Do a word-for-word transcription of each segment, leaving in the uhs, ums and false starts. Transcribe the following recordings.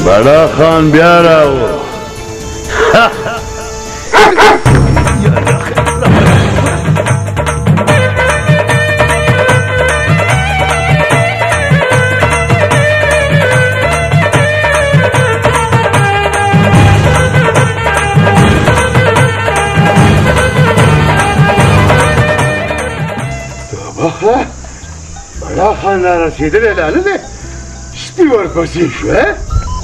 بڑا خان بیا راو بڑا خان را رسیدلی لاله دی شپې ورپسې شوه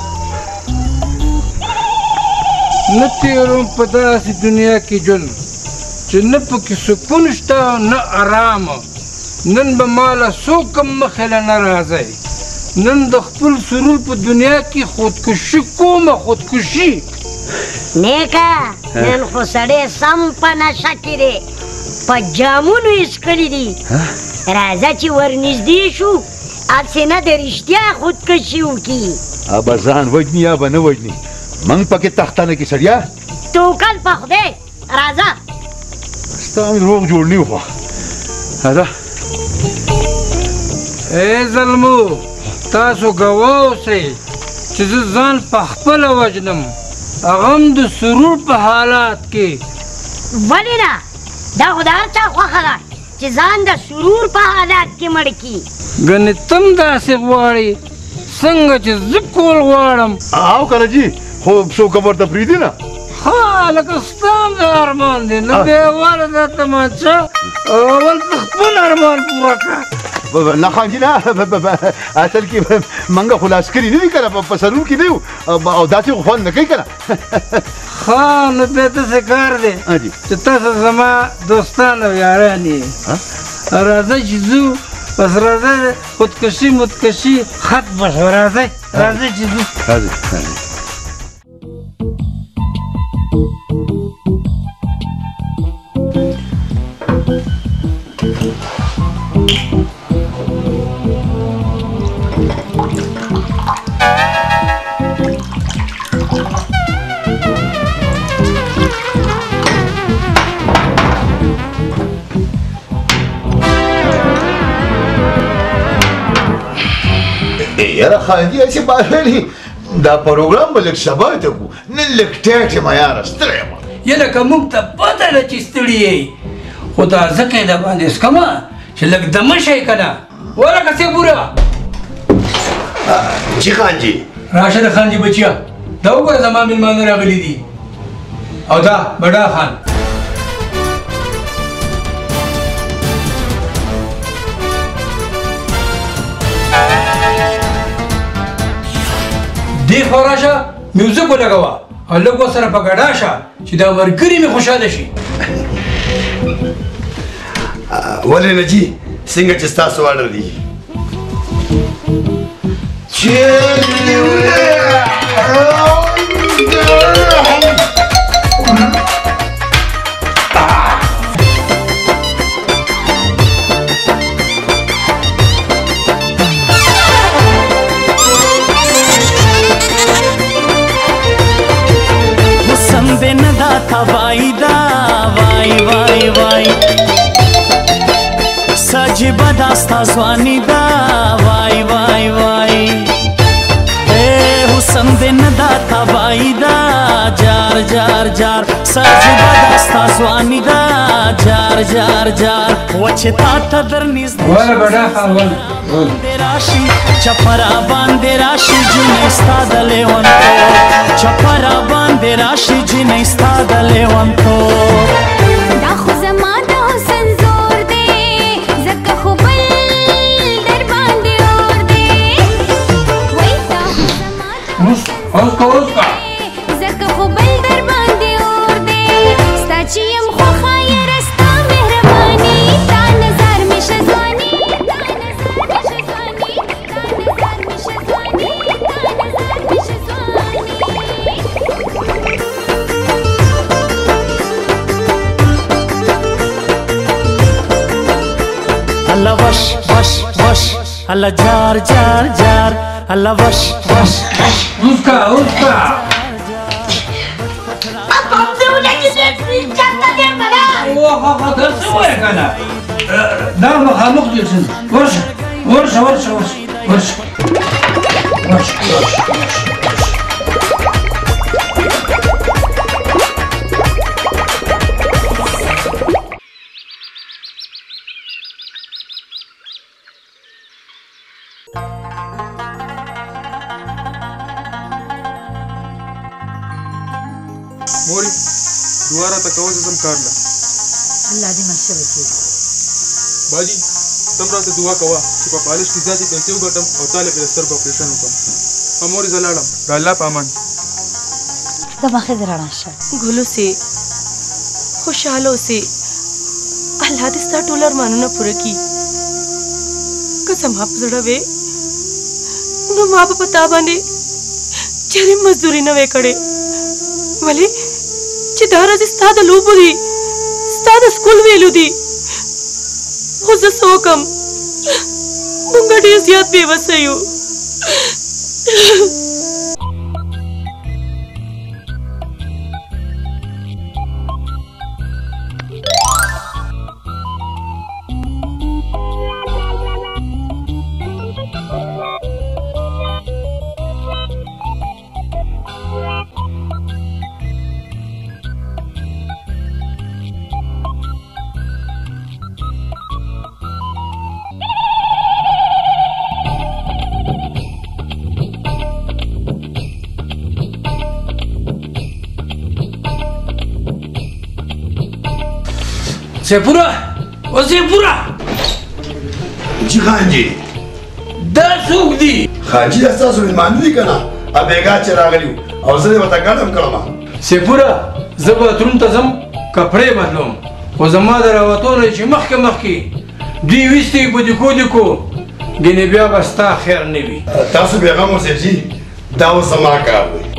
نه تېروم په داسې دنیا کې ژوند چې نه پکې سکون شته او نه ارامه نن به ماله څوک هم مخې له نه راځئ نن د خپل سرور په دنیا کې خودکشي کومه خودکشي نیکه نن خو سړی سم په نشه کې دی په جامونو یې څکلي دي راځه چې ورنږدې شو هسې نه د رښتیا خودکشي وکړي ابه ځان وژني یا به نه وژني موږ پکې تختانه کې سړیا توکل په خدای راځه ستا مې روغ جوړ نه وخوا راځه ای زلمو تاسو ګواه اوسئ چې زه ځان په خپله وژنم هغه هم د سرور په حالات کې ولې نه دا خو د هر چا خوښه ده چې ځان د سرور په حالات کې مړ کړي ګنې تم داسې غواړې څنګه چې زه کول غواړم او که نه جي خو څوک هم ورته پرېږدي نه ها لکه ستا هم د ارمان دی نه بېواله دا تماچه اول په خپل ارمان پوره کړه نه خان جي نه اصل کې موږ خو لاسکري نه دي که نه په سرور کې نه یو او داسې خو خوند نه کوي که نه ها نو بیا داسې کار دی چې تاسو زما دوستان او یاران یې راځئ چې ځو بس راځئ خودکشي مودکشي ختمه شوه راځئ راځئ چې ځو راځئ راځئ یاره خاندي هسې بارلي دا پروګرام به لږ سبا ته کړو نن لږ ټیټ یم یاره ستړی یم یا لکه موږ ته پته ده چې ستړي یې خو دا ځکه یې د باندې څکمه چې لږ دمه شئ که نه ولکه سې پوره جي خان جي راشه د خان جي بچیا دا وګوره زما مېلمانه راغلي دي او دا بډا خان دې خوا راشه میوزیک ولګوه او لږ ورسره په ګډا شه چې دا ملګري مې خوشحاله شي ولې نه جي څنګه چې ستاسو اړه دي سجبه داستا ځواني دا وای وای وای اے حسن دې نه دا تباهي دا جار جار جار سجبه داستا ځواني دا جار جار جار وچې تا ته در نږدې وله بډا خان ول راشي چپرا باندې راشي جنې ستا د لیونتوب چپرا باندې راشي جنې ستا د لیونتوب دا خو زما د حسن زور دی ځکه خو بل در باندې اور دی وای دا خو زما د اوس اوس که اوس که ځکه خو بل در باندې اور دی ستا چې یم خوښه یاره ستا مهرباني تا نظر مې شه ځواني تا نظر مې شه ځواني تا نظر مې شه ځواني تا نظر مې شه ځواني الله وش وش وش الله جار جار جار الله وش وش اوس که اوس که اوه دا څه وایه که نه دا مخامخ دې څه ورشه ورشه ورشه ورشه ورشه ورشه ورشه کوه زه ځم کار له. الله دې منصبه کړي. باجي تم راته دعا کوه چې په پالش کې زیاتې پیسې وګټم او تا له پلستر په اپریشن وکړم. په مورې زه لاړم. د الله په امان. ته به ښه دې رڼا شه. ګل اوسې، خوشحاله اوسې. الله دې ستا ټول ارمانونه پوره کړي. که زما په زړه وې نو ما به په تا باندې چېرې مزدوري نه وې کړې. ولې چې دا ورځې ستا د لوبو دي، ستا د سکول ویلو دي. خو زه څه وکړم، مونږ ډېر زیات بېوسه یو. سیپورا او سیپورا جی خان جی دا څوک دي؟ خان جی دا ستاسو مېلمانه دي که نه؟ ابېګا چې راغلي وو او زه یې ورته ګډم کړم. سیپورا زه باتروم ته ځم کپړې بدلوم، خو زما د راوتو نه چې مخکې مخکې دوی ویستې په دیکو دیکو ګنې بیا به ستا خیر نه وي. تاسو بېغم اوسئ جي، دا اوس زما کار دی.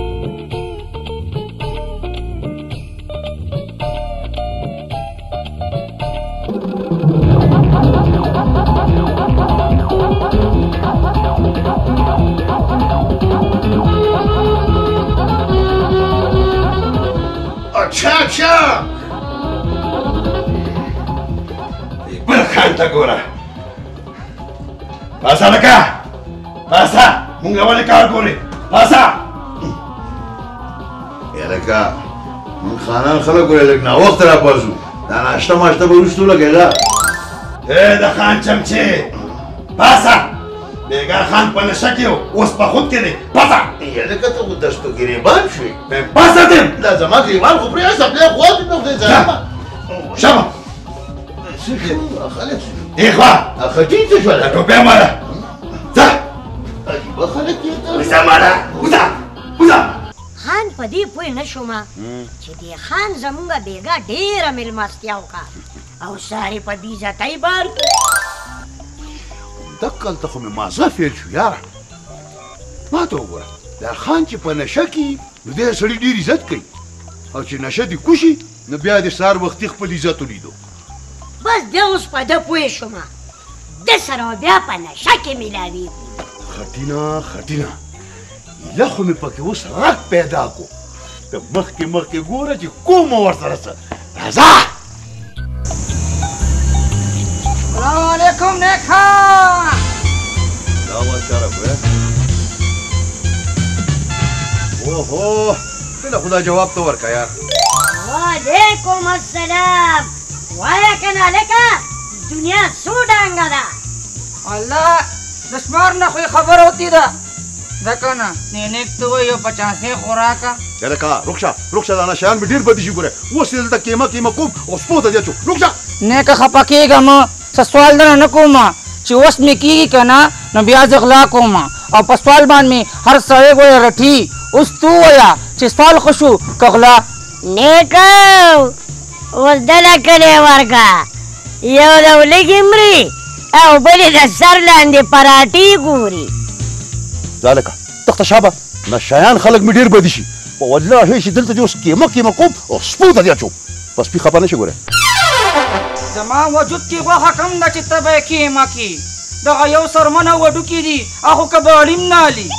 اچھا اچھا بل خان ته ګوره. پاسه لکه پاسه مونږ ولې کار ګورې پاسه. لکه مونږ خانان خلک ګورې لږ ناوخته راپاڅو، دا ناشته ماشته به وروستو لګېده. ای د خان چمچې پاسه. بیګا خان په نشه کې و، اوس په خود کې دی. پاسه لکه ته خو دشتو ګریبان شوې. پاسه دیم دا زما ګریبان خو پرېږده بیا خوا دې نه خدای ځه شابه خلک دې خوا خټین څه شوله ټوپۍ ماله ځه عجیبه خلک یې وځه ماله وځه وځه. خان په دې پوه نه شومه چې دې خان زمونږ بېګا ډېره مېلمستیا وکړه او سارې په بې عزتۍ بار کړو. دقل ته خو مې مازغه فیل شو یاره. ما ته وګوره دا خان چې په نشه کې نو دې سړي ډېر عزت کوي، او چې نشه دې کوشي نو بیا دې سهار وختي خپل عزت ولیدو. بس بیا اوس په ده پوه شومه ده سره بیا په نشه کې میلاویږي. خټینه خټینه ایله خو مې پکې اوس رګ پیدا کو. ته مخکې مخکې ګوره چې کومه ورسره څه راځه. السلام علیکم نیک خان. دا وچاره خو اوهو بله خدا جواب ته ورکه یار. وعلیکم السلام. وایه که نه لکه دنیا څو ډانګه ده. الله د شمار نه خو یې خبره وتې ده ده که نه نیک ته وایي یو پچاسې خوراکه. لکه رخشه رخشه دا نشیان مې ډېر بدې شي ګوره. اوس یې دلته کیمه کیمه کوم او سپو ته دې اچو. رخشه نیکه خفه کېږم، څه سوال درنه نه کوم چې اوس مې کېږي که نه نو بیا زه غلا کوم او په سوال باندې مې هر سړی ګوره رټي. اوس تو ووایه چې سوال ښه شو که غلا. نیکو اوس ډله کلې ورکه، یو د ولږې مري او بلې د سر لاندې پراټې ګوري. دا لکه تخته شابه نشیان خلک مې ډېر بدې شي په والله چې دلته دې اوس کیمه کیمه کوم او سپو ته دې اچو. په سپي خفه نه شي ګوره. زما وجود کې غوښه کم ده چې ته به یې کېمه کې. دغه یو سرمنه وډوکي دي هغو که به اړیم نه علي.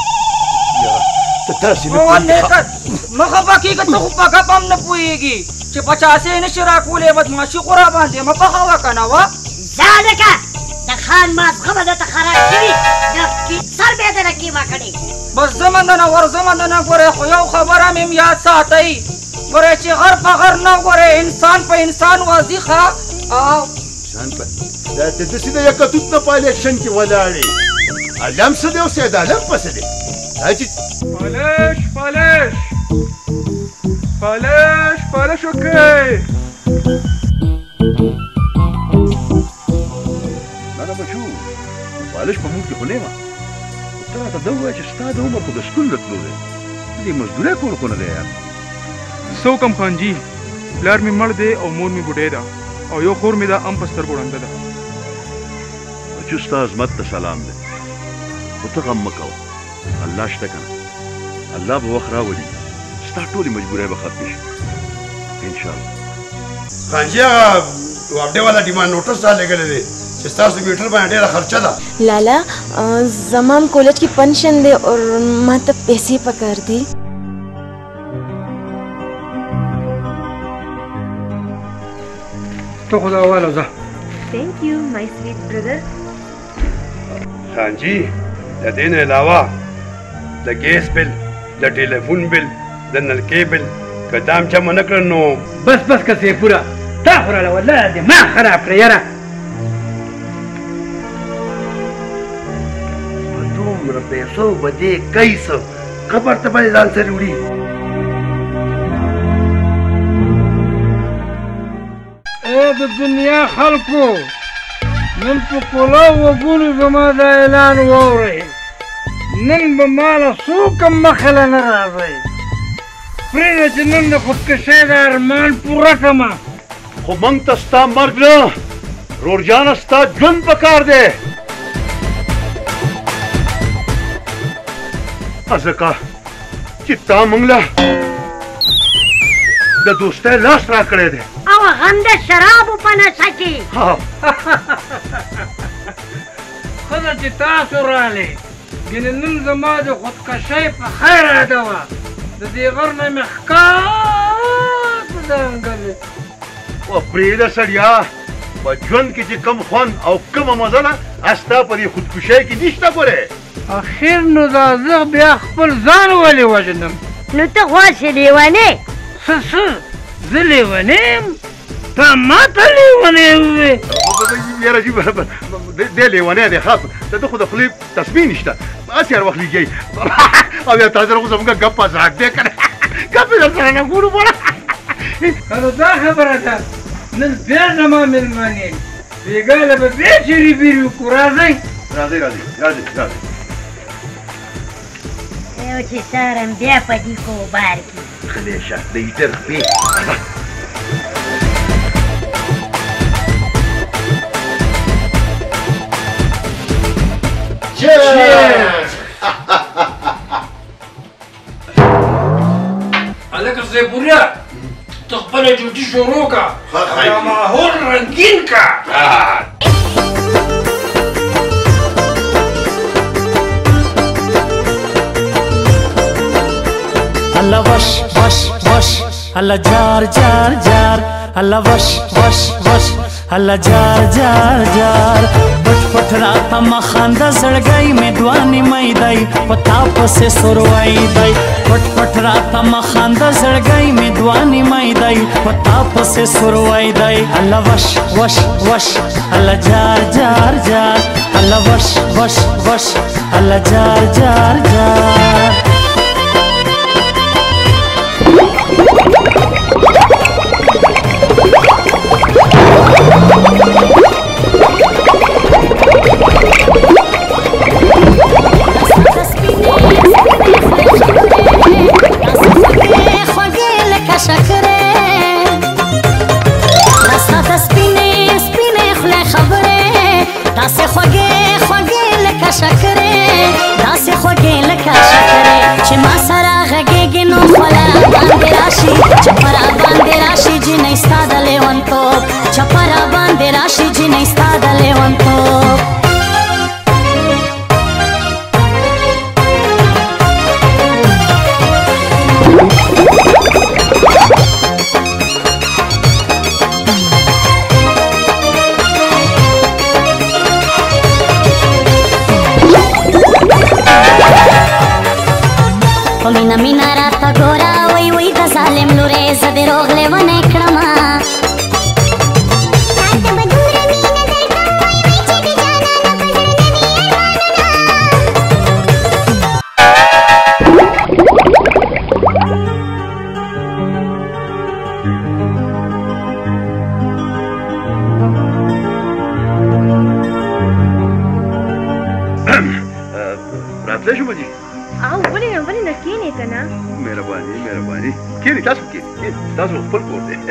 نیکه مه خفه کېږه، ته خو په ګپ هم نه پوهېږي چې پچاسې نه شي راکولی. بدماشي خو را باندې مه پخوه که نه وه. ځه لکه د خان مازغه به درته خراب شوي، د سر به یې دله کېمه کړې. بس ځمه دنه ورځمه دنه ګورئ، خو یو خبره مې هم یاد ساتئ ګورئ چې غر په غر نه ګورئ انسان په انسان واځي ښه. او دا ته داسې د یکه توت نه په الیکشن کې ولاړې. علم څه دی او سید علم پسې دی. دا چې پالش پالش پالش پالش وکړئ. نه نه بچو پالش په موږ کې خو نه یم. ته راته دا ووایه چې ستا د عمر خو د سکول نه تلو دی. دې مزدورۍ کول خو نه دی یار. څه وکړم خانجي، پلار مې مړ دی او مور مې بوډۍ ده او یو خور مې ده هم په سترګو ړنده ده. بچو ستا عظمت ته سلام دی، خو ته غم مه کوه. الله شته که نه، الله به وخت راولي، ستا ټولې مجبورۍ به ختمې شي انشاءالله. خانجي هغه واپډې والا ډیمانډ نوټس را لېږلی دی چې ستاسو میټر باندې ډېره خرچه ده. لالا زمام کالج کی پنشن دے اور ما ته پیسې پکار دي. ته خدا والا ځه. Thank you, my sweet brother. خانجي د دې نه علاوه د ګیس بل، د ټلیفون بل، د نلکې بل که دا هم جمع نه کړل نو بس بس که سیفوره تا خو راله والله دماغ خراب کړه یاره. په دومره پیسو به دې کوي څه؟ قبر ته به یې ځان سره وړي. ای د دنیا خلکو، نن په کلاو وګونو زما دا اعلان واورئ. نن به ماله څوک هم مخې له نه راځئ. پرېږده چې نن د خودکشۍ د ارمان پوره کړمه. خو موږ ته ستا مرګ نه، رورجانه ستا ژوند پکار دی. ځکه چې تا موږ له د دوستۍ لاس را کړی دی او هم د شرابو په نشه کې. ښه ده چې تاسو رالې، ګنې نن زما د خودکشۍ په خیر اده وه. د دې غر نه مې ښکار په ځنګل. و پرېږده سړیا، په ژوند کې چې کم خوند او کومه مزه ده ستا په دې خودکشۍ کې نشته. ګورې اخر نو دا زه بیا خپل ځان ولې وژنم؟ نو ته خواسې لیونې. څه څه زه لیونی یم؟ تا ما ته لیونی ووې؟ یاره جي دی لیونی دی ښه، د ده خو د خولې تصمیم نشته، هسې هر وخت لیږي او بیا تا سره خو زموږ ګپ مزاق دی که نه، ګپ یې در سره نه ګورو بوړه. که نو دا خبره ده، نن بیا زما مېلمانې بېګا له به بیا چیرې بیرې وکړو. راځئ راځئ راځئ راځئ راځئ. یو چې سارم بیا په دې کوبار کې. ښه دی شه د هیټر خپې. هلکه سیفوریا، ته خپله ډیوټي شروع کړه، دا ماحول رنګین کړه. الله وش وش وش الله جار جار جار الله وش وش وش الله جار جار جار پټ پټ راته مخانده زړګی مې دوانې مې دی پتا پسې سروای دی پټ پټ راته مخانده زړګی مې دوانې مې دی پتا پسې سروای دی الله وش وش وش الله جار جار جار الله وش وش وش الله جار جار جار Chapara bandera shi jina istada levanto Mina mina rata gora oi oi da zalim lure zade rogle vane krama تاسو خپل کور دی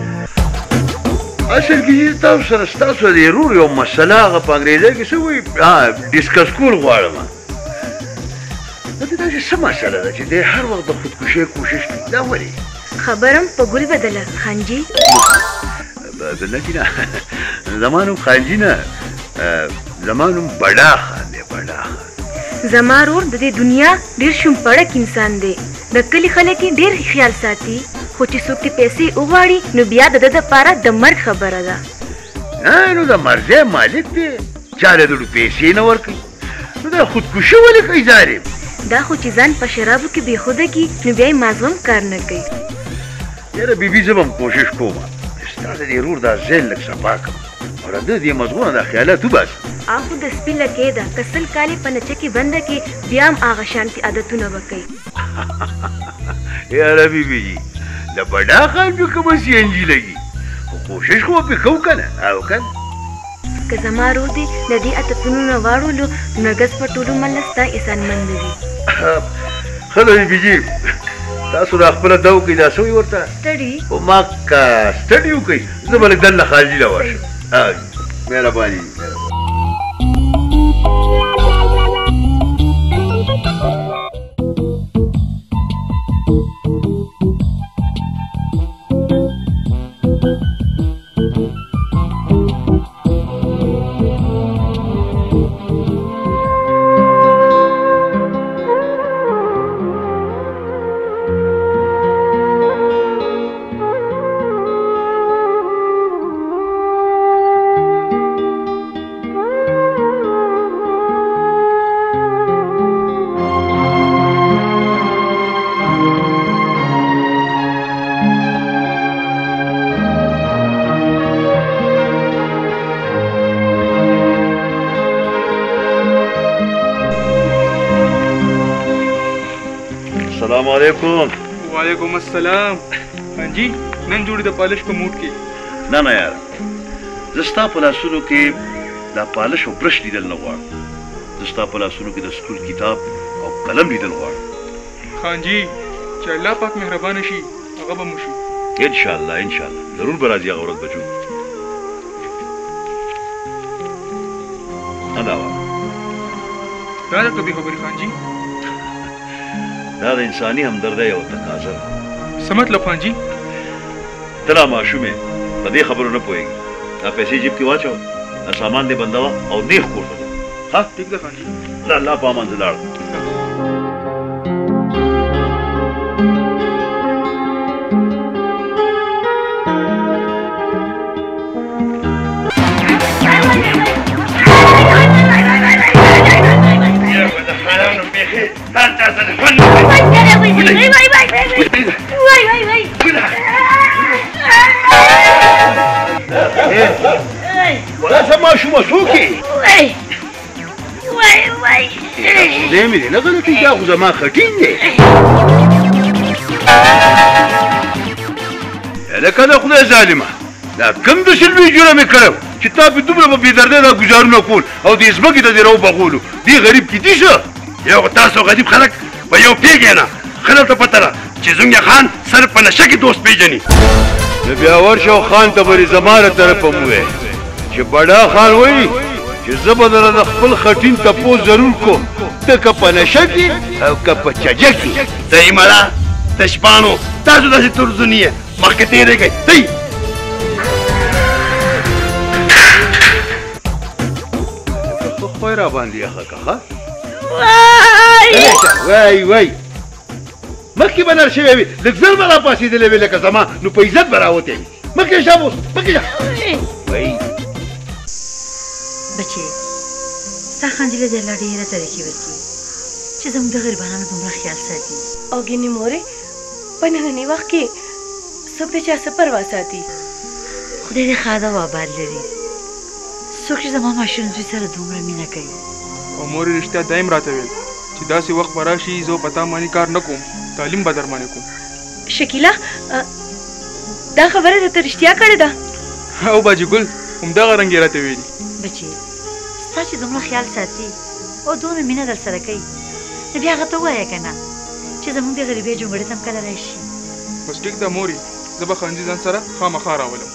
اصل کې تاسو سره ستاسو د ورور یو مسله هغه په انګریزي کې څه وایي ډسکس کول غواړم دا داسې څه مسله ده چې دی هر وخت د خودکشۍ کوشش کوي دا ولې خبرم په ګل بدله خانجي بدله کې نه زما نوم خانجي نه زما نوم بډا خان دی بډا خان زما ورور د دې دنیا ډېر شومپړک انسان دی د کلي خلک یې ډېر خیال ساتي خو چې څوک دې پیسې وغواړي نو بیا د ده دپاره د مرګ خبره ده نو د مرضی مالک دی چا له دوړو پیسې نه ورکوي نو دا خودکشي ولې کوي ظالم دا خو چې ځان په شرابو کې بېخوده کي نو بیا یې مازغم کار نه کوي یاره بیبي زه به هم کوشش کوم ستا د دې ورور دا ذهن لږ صفا کړم او د ده دې مضغونه دا خیالات وباسم آخو د سپي لکې ده که سل کالې په نچه کې بنده کې بیا هم هغه شانتي عادتونه به کوي یاره بیبي جي د بډا خان جو کومه سی ان جي لګي خو کوشش خو پې کوو که نه او که که زما ورور دې د دې عادتونو نه واړولو نو ګز په ټولو مله ستا احسانمند وي ښه ده بیبي جي تاسو را خپله ده وکړئ دا څه وایي ورته سټډي خو ما که سټډي وکړئ زه به لږ دننه خارجي له ورشم مهرباني السلام علیکم وعلیکم السلام خانجي نن جوړې د پالش په موډ کې نه نه یاره زه ستا په لاسونو کې دا پالش او برش لیدل نه غواړم زه ستا په لاسونو کې د سکول کتاب او قلم لیدل غواړم خانجي چې الله پاک مهربانه شي هغه به مو شي انشاءالله انشاءالله ضرور به راځي هغه ورځ بچو دا وه دا د کبي خبرې خانجي دا د انساني همدردۍ یوه تقاضا ده څه مطلب خانجي ته لا ماشوم یې په دې خبرو نه پوهېږي دا پیسې جیب کې واچوه دا سامان دې بندوه او نیغ کور ته ځه ښه ټیک ده خانجي د الله په امان زه لاړم ولا سما شو مسوكي وای وای وای دایمي دي لغه کې دا خو زما خټین دي لکه دا خدای ظالمه دا کوم د شلوي جوړه مې کړو چې تا په دومره په بېدردۍ دا ګزارونه کول او د ځمکې ته دې راوبغولو دې غریب کې دي شه یو تاسو غریب خلک په یو پېږې نه ښه درته پته ده چې زنګ خان صرف په نشه کې دوست پېژني نو بیا ورشه او خان ته به زما له طرفه مو ووایې چې بډا خان وایي چې زه به دله د خپل خټین تپوس ضرور کوم ته که په نشه کې او که په چجه کې صحیح مړه تشبانو تاسو داسې ترزوني یې مخکې تېرېږئ دی خوی را باندې یخه که ښه وای وای مخکې به نر شوی وي لږ زر به راپاڅېدلی وي لکه زما نو په عزت به راوتی وي مخکې شه اوس مخکې شه وای بچې ستا خانجله دې الله ډېره ترقي وکړي چې زموږ د غریبانو دومره خیال ساتي او ګینې مورې په ننني وخت کې څوک د چا څه پروا ساتي خدای دې ښاده او آباد لري څوک چې زما ماشوم زوی سره دومره مینه کوي او مور یې رښتیا دایم راته ویل چې داسې وخت به راشي زه په تا باندې کار نه کوم تعلیم به در باندې کوم شکیله دا خبره درته رښتیا کړې ده او باجي ګل همدغه رنګ یې راته ویلي بچې ستا چې دومره خیال ساتي او دومره مینه در سره کوي نو بیا هغه ته ووایه که نه چې زموږ د غریبۍ جونګړې ته هم کله راشي بس ټیک ده مورې زه به خانجي ځان سره خامخا راولم.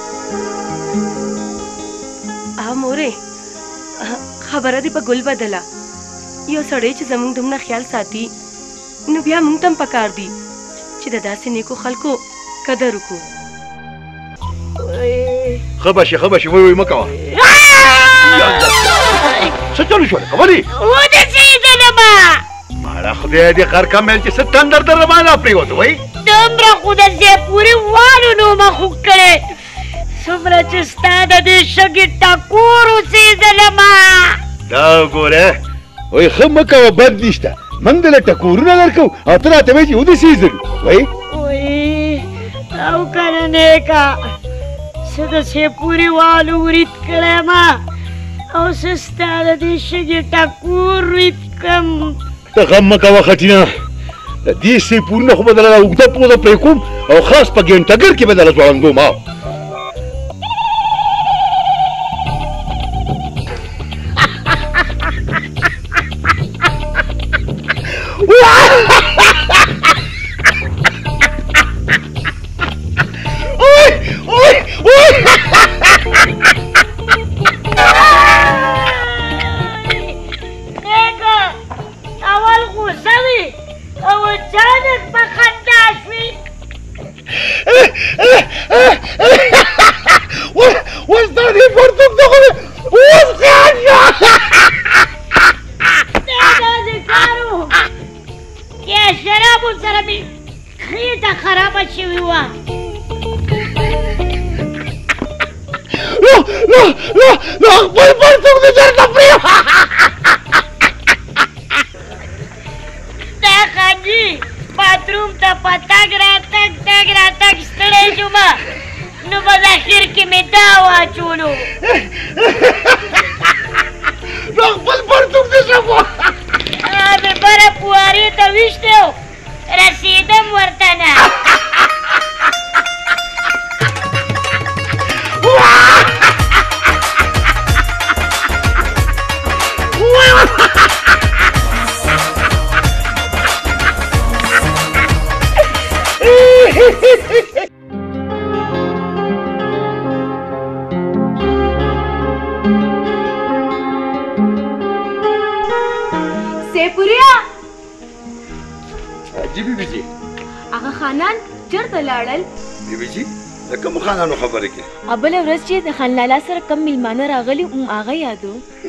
ها مورې خبره دې په ګل بدله. یو سړی چې زمونږ دومره خیال ساتي نو بیا مونږ ته هم پکار دي چې د داسې نیکو خلکو قدر وکړو. ښه به شي ښه به شي وایي وایي مه کوه. څه چلو شول خبرې ودرېدلمه ماړه خدای دې غر کمل چې څه تندر در راباندې پرېوت وایي دومره خو د زیپوري والو نومه خوږ کړی څومره چې ستا د دې شګې ټکور اوسېدلمه. دا ګوره وایي ښه مه کوه بد نشته موږ دله ټکورونه درکوو او ته راته وایي چې ودسېږدلو وایي وایي او که نه نیکه څه د سیپوري والو ورید کړی ما او څه ستا د دې شګې ټکور ورید کړم. ته غم مه کوه خټینه د دې سیپورونه خو به دله اوږده پوزه پرې کوم او خاص په ګینټګر کې به دله ځوړندوم او ابله ورځ چې د خان لالا سره کم میلمانه راغلي ام هغه یادو.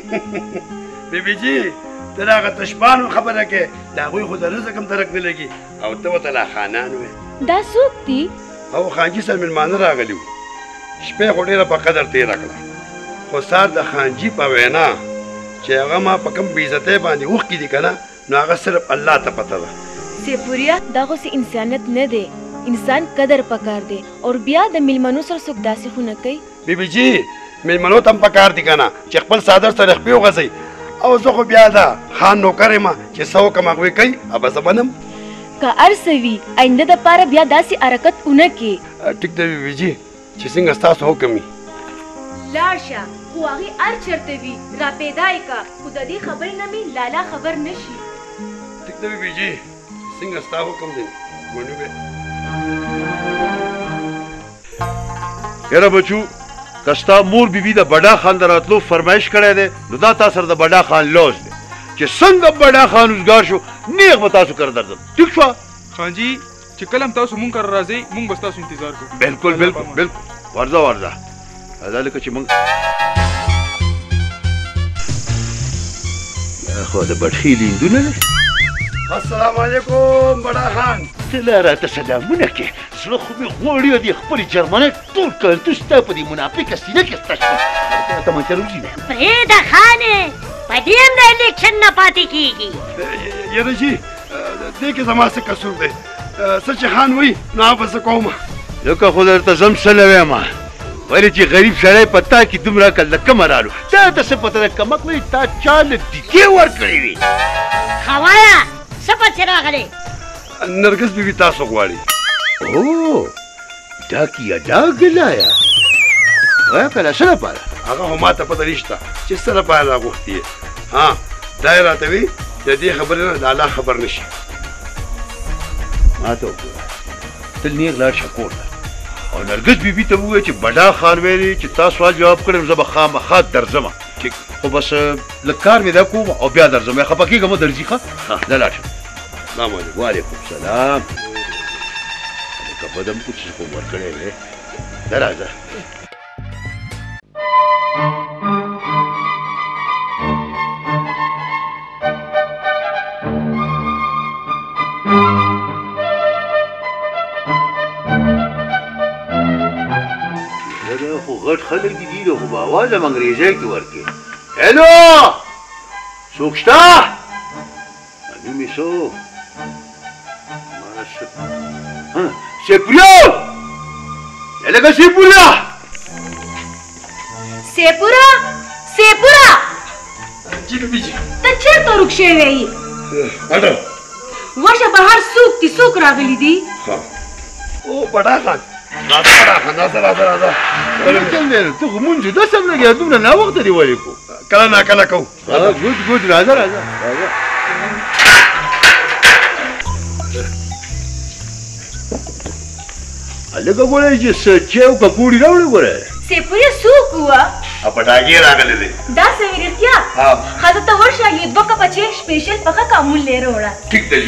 بیبي جي ته د هغه تشبانو خبره کې د هغوی خو د رزق هم درک نه لګي او ته ورته لا خانان وې. دا څوک دي؟ او خانجي سره میلمانه راغلي وو. شپې خو ډېره په قدر تېره کړه خو سهار د خانجي په وینا چې هغه ما په کوم بېعزتۍ باندې اوښکي دي که نه نو هغه صرف الله ته پته ده. سیپوریا دا خو سي انسانیت نه دی انسان قدر پکار دی او بیا د میلمنو سره څوک داسې خو نه کوي. بیبي جي میلمنو ته هم پکار دي که نه چې خپل څادر سره خپې وغځوي او زه خو بیا دا خان نوکر یم چې څه وکړم هغوی کوي او به زه منم. که هر څه وي آینده دپاره بیا داسې حرکت ونه کړې. ټیک ده بیبي جي چې څنګه ستاسو حکم وي. لاړ شه خو هغې هر چېرته وي را پیدا یې که خو د دې خبرې نه مې لالا خبر نه شي. ټیک ده بیبي جي څنګه ستا حکم دی ونیوې. یاره بچو که ستا مور بیبي د بډا خان د راتلو فرمایش کړی دی نو دا تا سره د بډا خان لوز دی چې څنګه بډا خان اوزګار شو نیغ به تاسو کره درځم. ټیک شوه خانجي چې کله هم تاسو مونږ کره راځئ مونږ به ستاسو انتظار کوو. بلکل بلکل بلکل ورځه ورځه دا لکه چې مونږ خو د بډخیلي هندونه دی. السلام علیکم بډا خان. ته لا راته سلامونه کې زړه خو مې غواړي او دې خپلې جرمنۍ ټول کلتور ستا په دې منافقه سینه کې سته شوه. ته منچر وځي پرېږده خانې په دې هم د الیکشن نه پاتې کېږي. یاره جي دې کې زما څه قصور دی څه چې خان وایي نو هغه به زه کوم. لکه خو درته زه هم سله وایم ولې چې غریب سړی په تا کې دومره عقل د کومه رالو تا ته څه پته ده کمک وایي تا چا له تیکې ورکړې وي. ښه وایه څه پسې راغلې؟ نرګس بیبي تاسو غواړي. او دا کیه دا ګلایا وایه که له څه لپاره؟ هغه خو ما ته پته نشته چې څه لپاره راغوښتي یې. ها دا یې راته وي د دې خبرې نه د الله خبر نه شي. ما ته وګوره ته تل نیغ لاړ شه کور ته او نرګس بیبي ته ووایه چې بډا خان ویلي چې تا سوال جواب کړم زه به خامخا درځمه خو بس لږ کار مې دا کوم او بیا درځم خفه کېږم مه درځي ښه نه لاړ شه السلام علیکم وعلیکم سلام لکه بدم کو څه کوم ورکړی دی نه راځه خو غټ خلک دي نو خو به اواز هم انګریزۍ کې ورکړي هلو څوک شته معلوم یې څوک سیپوریا لکه سیپوریا سیپورا سیپورا جی بیبي جی ته چېرته ورک شوی یې هلته وشه بهر څوک دي څوک راغلي دي او بډا خان راځه بډا خان راځه راځه راځه ته خو مونږ جدا سم لګیا دومره ناوخته دې ولې کو کله نا کله کوو ګوډ ګوډ راځه راځه راځه هلکه ګوره چې څه چای او ککوړي راوړې ګوره سیپوریا څوک وه پټاګي راغلی دی دا سوي رښتیا ښځه ته ورشه یې دوه کپه چای سپیشل پخه کامل لې راوړه ټیک دی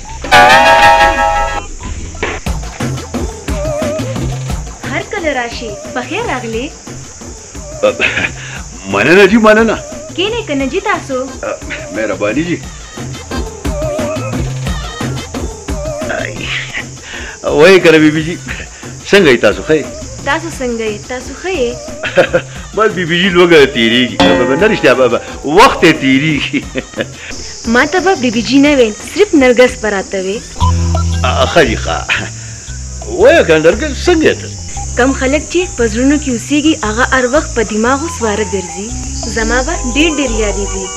هر کله راشي بخیر راغلی مننه جی مننه کینې کنه جی تاسو مهرباني جی وای کنه بیبي جی څنګه یې تاسو ښه تاسو څنګه یې تاسو ښه یې بس بیبي جی لوګه تیریږي نه رښتیا وخت یې تیریږي ما ته به بیبي جی نه ویل صرف نرګس به راته وې ښه جي ښه وایه کنه نرګس څنګه یې ته کم خلک چې په زړونو کې اوسېږي هغه هر وخت په دماغو سواره ګرځي زما به ډېر ډېر یادېږي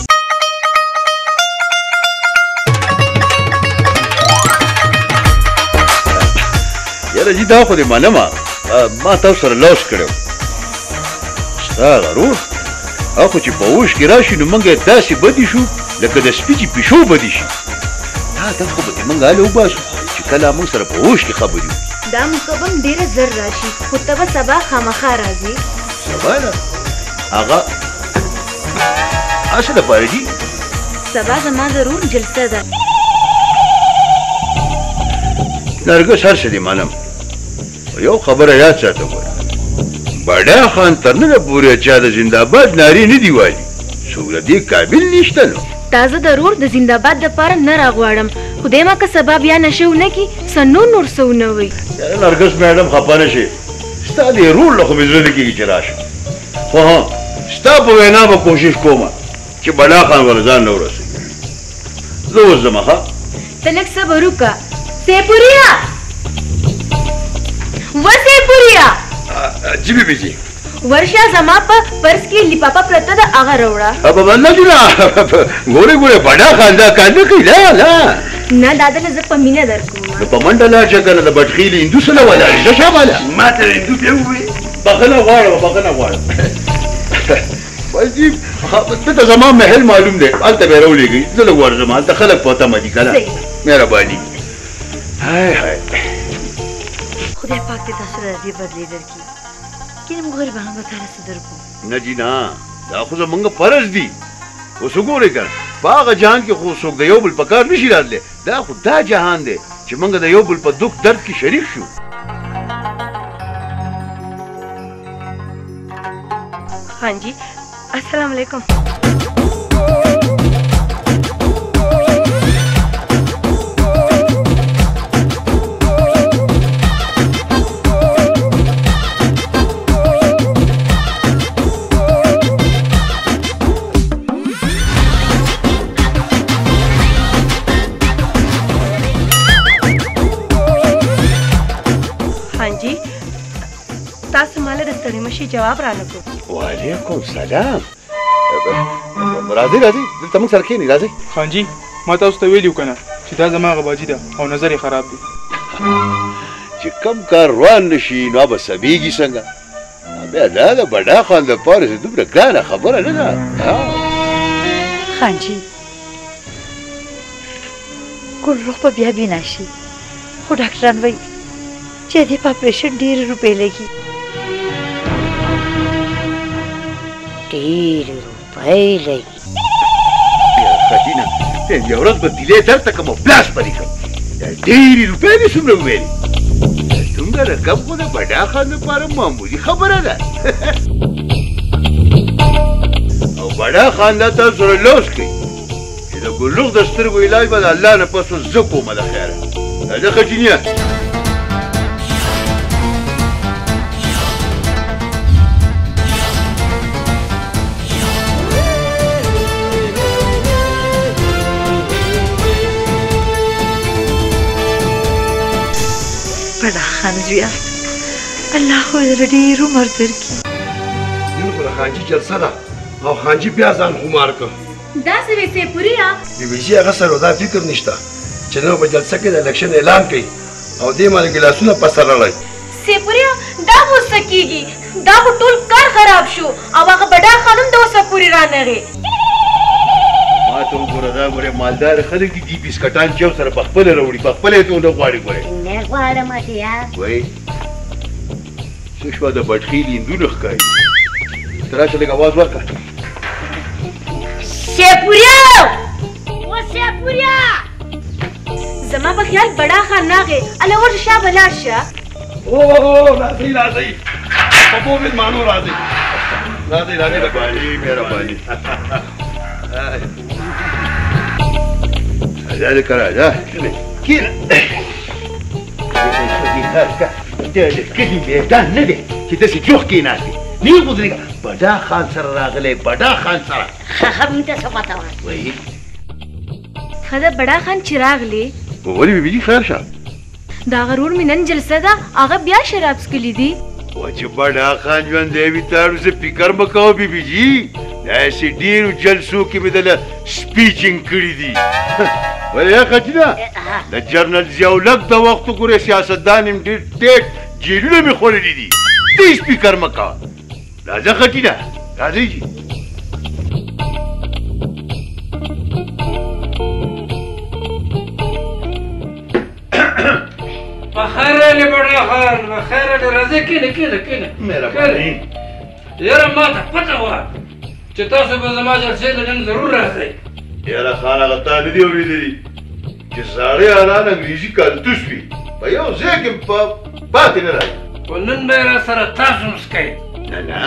یاره جي دا خو دې منمه ما تاسو سره لوس کړی ستا غرور هغه خو چې په اوښ کې راشي نو موږ یې داسې بدي شو لکه د سپي چې پیشو بدي شي دا دم خو به دې موږ هله وباسو چې کله موږ سره په اوښ کې خبرې وکړو دا موقع به هم ډېره زر راشي خو ته به سبا خامخا راځې سبا نه هغه څه لپاره دي سبا زما ضرور جلسه ده نرګس هر څه دې منم یو خبره یاد ساته ګوره بډا خان تر ننه پورې چا د زنده‌باد نارې نه دي وایي څوک د دې قابل نشته نو تا زه ضرور د زنده‌باد دپاره نه راغواړم خدای ما که سبا بیا نشه ونه کړي څه نور نور څه ونه وایي نرګس میډم خفه نه شي ستا دې رول له خو مې زړه نه کېږي چې راشم خو ها ستا په وینا به کوشش کومه چې بډا خان ور ځان نه ورسوي زه اوس ځم ښه ته لږ صبر وکړه سیپوریا و سیپوریا جی بیبي جی ورشه زما په پرس کې لیپاپا پرته ده هغه راوړه ابا بنده جی نه ګورې ګورې بډا خان دا کار نه کوي لا لا نه دا دله زه په مینه درکوم نو په منډه لاړ شه کنه د بټخیل هندو سره ولاړې شه شاباله ما ته هندو بیا ووایي بخښنه غواړم بخښنه غواړم بس جي ته ته زما محل معلوم دی هلته به یې راولېږئ زه لږ ورځم هلته خلک په تمه دي که نه مهرباني هاي هاي خدای پاک دې تاسو ته د دې بدلې درکړي کینې موږ غریبانو به تاله څه درکړو نه جي نه دا خو زمونږ فرض دي اوس وګورئ که نه په هغه جهان کې خو څوک د یو بل په کار نشي راتلی دا خو دا جهان دی چې موږ د یو بل په دک درد کې شریک شو हाँ जी अस्सलाम वालेकुम हाँ जी تاسو مال د ستړي مشي جواب را نکو وعلیکم سلام راځئ راځئ دلته موږ سره کښېنئ راځئ خان جي ما تاسو ته ویلي وو که نه چې دا زما هغه باجي ده او نظر یې خراب دی چې کم کار روان نه شي نو به سمیږي څنګه بیا دا د بډا خان دپاره چې دومره ګرانه خبره نه ده خان جي ګل روغ به بیا بنا شي خو ډاکټران وایي چې دې په اپریشن ډېر روپۍ لګي. ډېر روپۍ لګي. خټینه یو ورځ به دیلې درته کوم پلاس پرې کړم. ډېرې روپۍ دې څومره وویلې؟ څومره رقم خو د بډا خان لپاره معمولي خبره ده. او بډا خان دا تاسو سره لوس کوي چې د ګلوغ د سترګو علاج به د الله نه پس زه کومه د خیره. راځه خټینه. بډا خان زویا الله خو دې ډېر عمر درکړي. نن خو د خانجي جلسه ده او خانجي بیا ځان خمار کړ. داسې وې سیپوریا بي بي سي هغه سره دا فکر نشته چې نو په جلسه کې د الیکشن اعلان کوي او دې باندې ګلاسونه په سر راړي. سیپوریا دا خو څه کېږي؟ دا خو ټول کار خراب شو او هغه بډا خانم د اوسه پورې رانغې. ما ته وګوره دا ګورې مالدار خلک دي بسکټان چې یو سره په خپله راوړي په خپله یې ته ونه غواړي ګورې. نه غواړم اتیا. وایي څه شوه د بټخیلي هندونه ښکاري. ته راشه لږ اواز ورکړه. سیپوریا و سیپوریا زما په خیال بډا خان راغی. هله ورشه شابه لاړ شه. او راځئ راځئ په پوه مېلمانو راځئ راځئ راځئ مهرباني مهرباني. دا لکه راځه کېنه. دا د کلي میدان نه دی چې داسې جوخ کېناستې. نه یې ودرېږه بډا خان سره راغلی بډا خان سره. هم ته څه پته وه؟ وایي ښه ده بډا خان چې راغلی ولې بیبي خیر شه. د هغه ورور مې نن جلسه ده هغه بیا شراب څښلي دي. و چې بډا خان ژوندی وي تر اوسه فکر مه کوه بیبي جي. داسې ډېرو جلسو کې مې دله سپیچینګ کړي دي. ولې یا خټینه د جنرال ضیاءالحق د وخت وګورې سیاستدان یې ډېر ټیټ جیلونه مې خوړلي دي. ته هېڅ فکر مه کوه. راځه خټینه راځئ جي. بخیر راغلې بډا خان بخیر راغلې. راځه کېنه کېنه کېنه. مهرباني. یاره ما ته پته وه چې تاسو به زما جلسې ته نن ضرور راځئ. یاره خان هغه تا نه دي اورېدلي چې زاړه یاران انګریزي کالتوس وي په یو ځای کې پاتې نه راځي. خو نن به یې را سره تاسو مسکئ. نه نه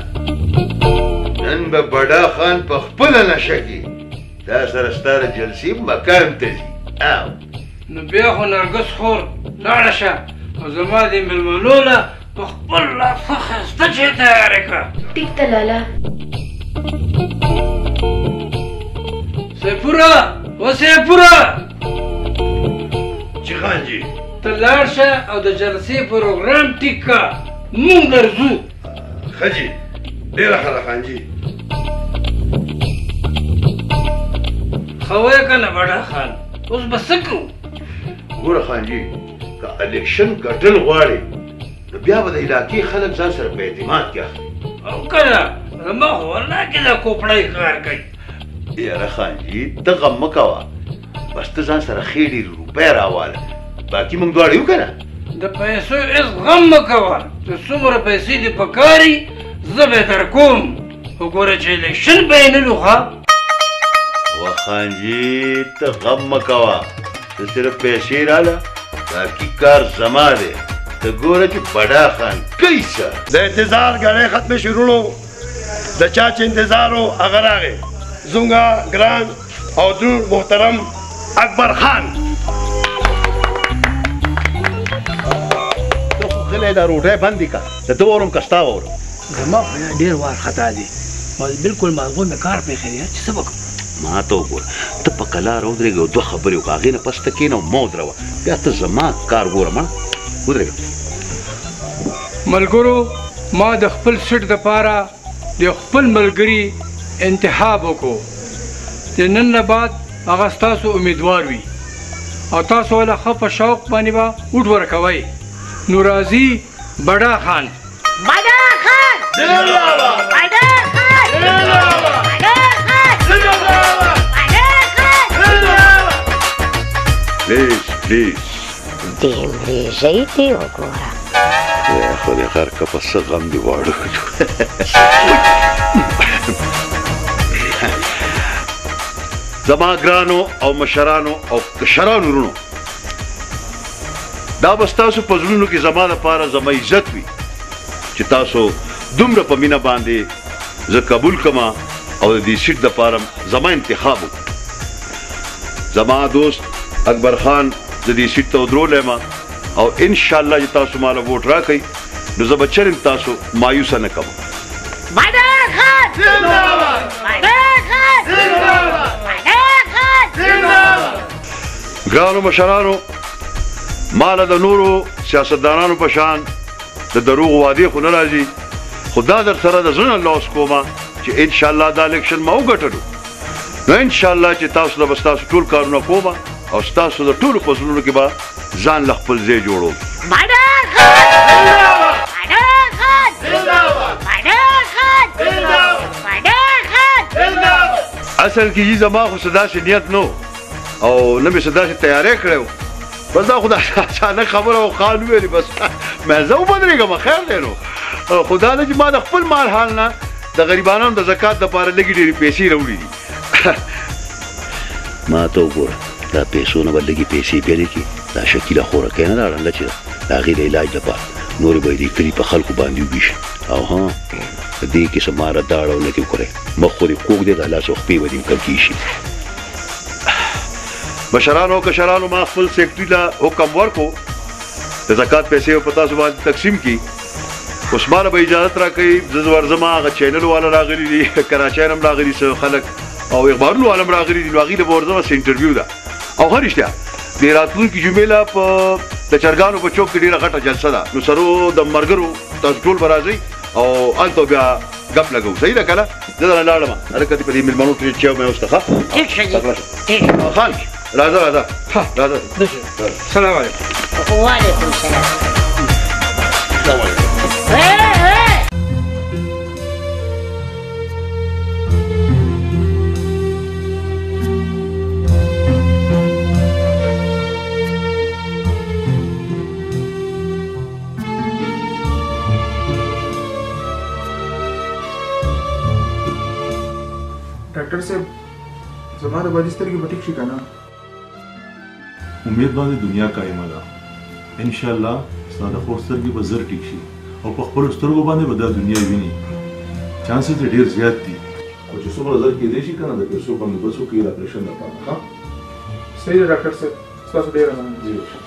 نن به بډا خان په خپله نشه کې تا سره ستا د جلسې مکان ته ځي. او نو بیا خو نرګس خور لاړه شه او زما دې مېلمنو له په خپل لاس ښه ښایسته چای تیارې کړه. ټیک ته لاله. سیپوره و سیپوره چې خانجي ته لاړ شه او د جلسې پروګرام ټیک کړه. مونږ درځو. ښه جي ډېره ښه ده خانجي. ښه وایه که نه بډا خان اوس به څه کوو؟ ګوره خانجي که الیکشن ګټل غواړې نو بیا به د علاقې خلک ځان سره په اعتماد کې اخلي. او که نه زما خو والله کې دا کوپړی کار کوي. یاره خانجي ته غم مه کوه بس ته ځان سره ښې ډېرې روپۍ راواله باقي موږ دواړه یو که نه. د پیسو هېڅ غم مه کوه چې څومره پیسې دې پکار وي زه به یې درکوم. خو ګوره چې الیکشن به یې نه لو ښه. و خانجي ته غم مه کوه ته صرف پیسې راله باقي کار زما دی. ته ګوره چې بډا خان کوي څه. د انتظار ګړۍ ختمې شروع د چا چې انتظار و هغه راغی. زونګه ګران او درود محترم اکبر خان. ته خو غلی دا روټۍ بندې کړه د ده واورم که ستا واورم. زما خو ډېر وار خطا دی بالکل ماغو مې کار پرېښی دی چې څه وکړم. ما ته وګوره ته په کلاره ودرېږه او دوه خبرې وکړه هغې نه پس ته کښېنه او مه ودروه بیا ته زما کار ګوره مړه ودرېږه. ملګرو ما د خپل سیټ دپاره د خپل ملګري انتخاب وکړو چې نن نه بعد هغه ستاسو امیدوار وي او تاسو له ښه په شوق باندې به وټ ورکوئ. نو راځي بډا خان. بډا خان بډا پلیز پلیز دې انګریزۍ دې وګوره. خدای غر که په څه غم دې واړو. زما ګرانو او مشرانو او کشرانو وروڼو، دا به ستاسو په زړونو کې زما لپاره زما عزت وي چې تاسو دومره په مینه باندې زه قبول کما او د دې سیټ دپاره زما انتخاب وکړو. زما دوست اکبر خان زه دې سیټ ته ودرولی یم او انشاءالله چې تاسو ماله ووټ راکئ نو زه به چرم تاسو مایوسه نه کوم. ګرانو مشرانو، ماله د نورو سیاستدانانو په شان د دروغو وعدې خو نه راځي، خو دا در سره د زړه نه لوس کومه چې انشاءالله دا الیکشن ما وګټلو نو انشاءالله چې تاسو له به ستاسو ټول کارونه کومه او ستاسو د ټولو په زړونو کې به ځان له خپل ځای جوړوم. اصل کې یې زما خو څه داسې نیت نه او نه مې څه داسې تیاری کړی و، بس دا خو د اچانک خبره و خان وویلې بس مې زه ودرېږم خیر دی نو. خو دا ده چې ما د خپل مال حال نه د غریبانو د زکات دپاره لږې ډېرې پیسې راوړي دي. ما ته وګوره دا پیسو نه به لږې پیسې بیا لیکي، دا شکیله خورکۍ نه ده ړنګه چې ده د هغې د علاج دپاره نورې به یې د کلي په خلکو باندې وویشي او ها په دې کې څه ماره داړه ونه کې وکړئ، مخ خو دې کوږ دی د لاس او خپې به دې کلکې شي. مشرانو او کشرانو، ما خپل سیکرټري له حکم ورکو د زکات پیسې په تاسو باندې تقسیم کړي. اوس ماله به اجازت راکوئ زه ورځم، هغه چینل والا راغلي دي، کراچۍ نه هم راغلي څه خلک او اخبارونو والا هم راغلي دي، نو هغې له به ورځم څه انټرویو ده او ښه رښتیا د راتلونکي جمعې له په د چرګانو په چوک کې ډېره غټه جلسه ده، نو سرو د ملګرو تاسو ټول به راځئ او هلته بیا ګپ لګو. صحیح ده که نه؟ زه درنه لاړم هلکه دې په دې مېلمنو کې چای مې وسته ښه خان راځه راځه راځه. سلام علیکم. وعلیکم سلام. سلام علیکم. ډاکټر صاحب زما د بدې سترګې به ټیک شي که نه؟ امید باندې دنیا قایمه ده، انشاءالله ستا د خور سترګې به زر ټیک شي او په خپلو سترګو باندې به دا دنیا ویني. چانسز یې ډېر زیات دي، خو چې څومره زر کېدی شي که نه د پیسو بندوبست وکړي د اپریشن لپاره. ښه صحیح ده ډاکټر صاحب، ستاسو ډېره مننه.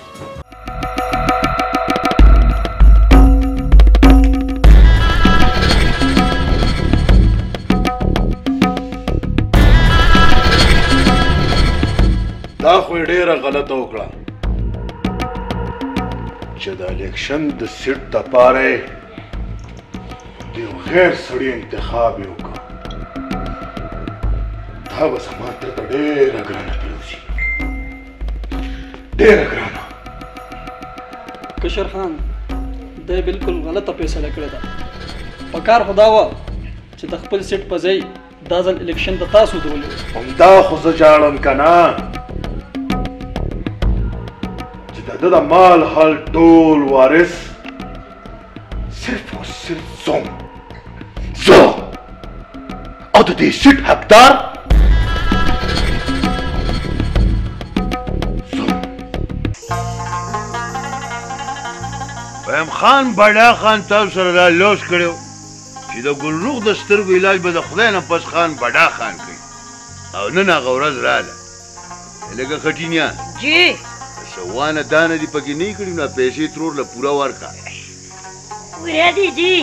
دا خو یې ډېره غلطه وکړه چې د الیکشن د سیټ دپاره یې د یو غیر سړي انتخاب یې وکړه. دا به زما تر ته ډېره ګرانه پرېوځي، ډېره ګرانه. کشر خان دی بالکل غلطه فیصله کړې ده. پکار خو دا وه چې د خپل سیټ په ځای دا ځل الیکشن د تاسو ودرولې. همدا خو زه جاړم که نه چې د ده د مال حال ټول وارث صرف او صرف زه زه او د دې سیټ حقدار ویم خان بډا خان تاسو سره دا لوس کړی چې د ګلروغ د سترګو علاج به د خدای نه پس خان بډا خان کوي او نن هغه ورځ راله. لکه خټینیان جی څه وانه دانه دې پکې نه کړي نو پیسې ترور له پوره ورکړه. پوره دي جی.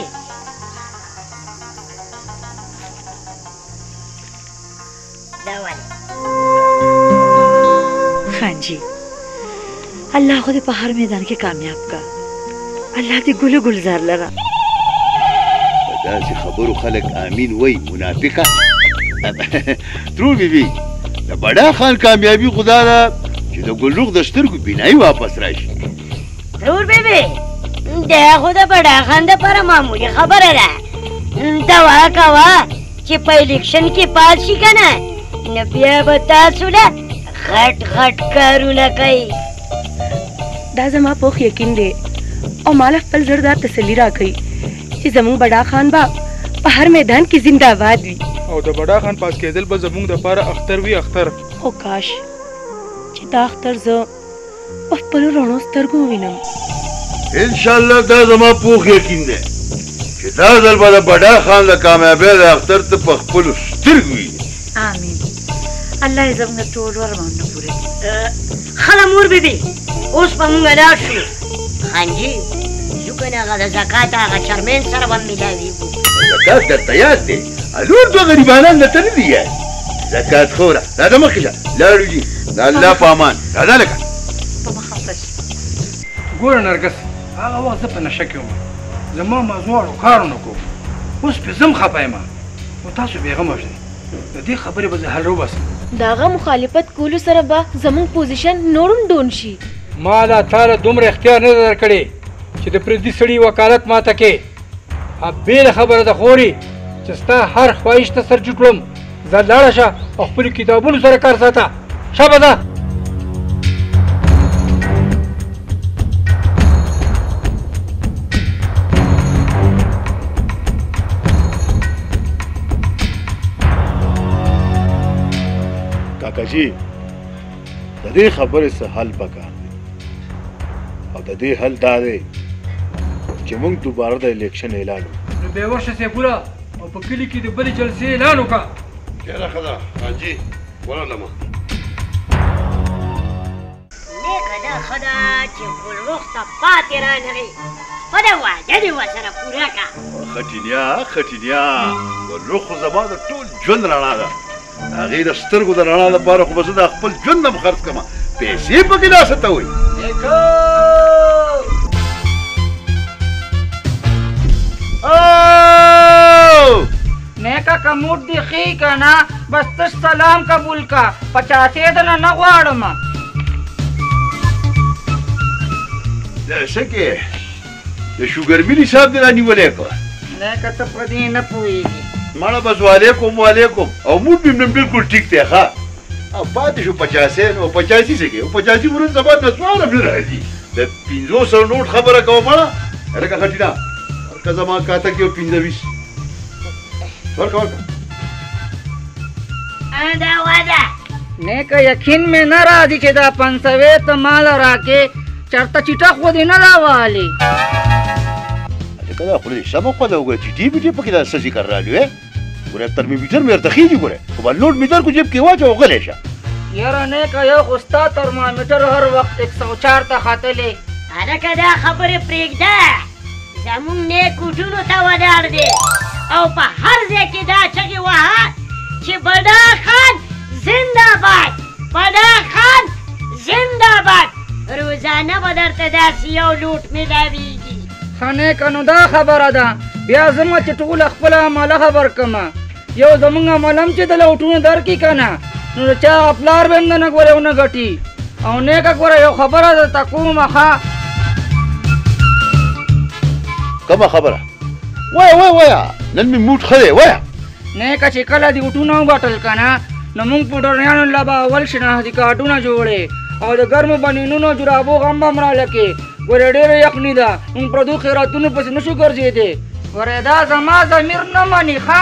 خان جی الله خو دې په هر میدان کې کامیاب کا، الله دې ګلو ګلزار لره. په داسې خبرو خلک امین وای منافقه. ترور بیبي د بډا خان کامیابي خدا ده چې د ګلروغ د سترګو بینایي واپس راشي. ترور بیبي دا خو د بډا خان دپاره معمولي خبره ده. دوا کوه چې په الیکشن کې پاس شي که نه نو بیا به تاسو له غټ غټ کارونه کوي. دا زما پوخ یقین دی او مال خپل زړه دا تسلی راکړي چې زموږ بډا خان با په هر میدان کې زنده آباد وي او د بډا خان پاس کېدل به زموږ دپاره اختر وي اختر خو کاش چې دا اختر زه په خپلو رڼو سترګو ووینم انشاءالله دا زما پوخ یقین دی چې دا ځل به د بډا خان د کامیابۍ د اختر ته په خپلو سترګو ویني آمین الله یې زموږ ټول ارمانونه پوره کړي خله مور بیبي اوس به مونږ لاړ شو خانجي ځو که نه هغه د زکات هغه چرمین سره به میلاویږو زکات درته یاد دی الور دوه غریبانان درته نه دي یاد زکات خوره راځه مخکې شه لاړو جي د الله په امان راځه لکه په مخه شي ګوره نرګس هغه وخت زه په نشه کې وم زما مزواړو کارونه کوم اوس پې زم خفه یم خو تاسو بېغمه شئ د دې خبرې به زه حل وباسم د هغه مخالفت کولو سره به زموږ پوزیشن نورم ډون شي ما لا تاله دومره اختیار نه در کړی چې د پردي سړي وکالت ماته کې بېله خبره ده خورې چې ستا هر خواهش ته سر جوټ کړم ځه لاړه شه او خپلو کتابونو سره کار ساته شابه ده کاکاجي د دې خبرې څه حل پکار دی او د دې حل دا دی چې موږ دوباره د الیکشن اعلان وکړو نو بېوشه سیفوله او په کلي کې د بلې جلسې اعلان وکړه ډېره ښه ده حاجي ولولمه نیکه دا ښه ده چې ګلرخ ته پاتې رانغې خپله وعده دې ورسره پوره کړه خټینیا خټینیا ګلرخ خو زما د ټول ژوند رڼا ده د هغې د سترګو د رڼا لپاره خو به زه د خپل ژوند هم خرڅ کړم پیسې پکې لاسه ته وایي نیکا کموټ دی خی کنا بس تش سلام قبول کا پچاسې دنه نه غواړم د شکې د شوګر ملي صاحب دې رانیولی کړه نیکا ته په دې نه پوهېږي ماړه بس وعلیکم وعلیکم او موږ بیم نن بالکل ټیک دی ښه او پاتې شو پچاسې نو پچاسي څه کې پچاسي ورځ سبا نسوار هم نه راځي د پنځو سوو نوټ خبره کوم ماړه هلکه خټینه ورکه زما کاته کې یو پنځه ویس ورکه ورکه دا وعده نیکه یقین مې نه راځي چې دا پنځوې ته مال راکې چېرته چټه خو دې نه راوالې هلکه دا خو دې سمه خوا ده وګوره چټي بټي پکې دا څه ذکر رالي وې ګوره ترمامیټر مې ورته خېږي ګوره خو به لوډ میټر کو جیب کې واچوه او غلی شه یاره نیکه یو خو ستا ترمامیټر هر وخت ایک سو چار ته ختلی هلکه دا خبرې پرېږده زموږ نیک کوټونو ته ولاړ دی او په هر ځای کې دا چغې وهه چې بډا خان زنده‌باد بډا خان زنده‌باد روزانه به درته داسې یو لوټ میلاویږي ښه نیکه نو دا خبره ده بیا زما چې ټوله خپله عمله خبر کړمه یو زموږ عمل هم چې د لوټونه درکړي که نه نو د چا پلار به هم نه ګورې ونه ګټي او نیکه ګوره یو خبره درته کومه ښه کومه خبره وایه وایه وایه نن مې موډ ښه دی وایه نیکه چې کله دې وټونه وګټل که نه نو موږ پوډرنیانو له به اول شناختي کارډونه جوړې او د ګرمو بنینونو جرابو غم به هم رالکې ګورې ډېره یخني ده موږ پردو خیراتونو پسې نشو ګرځېدی ګورې دا زما ضمیر نه مني ښه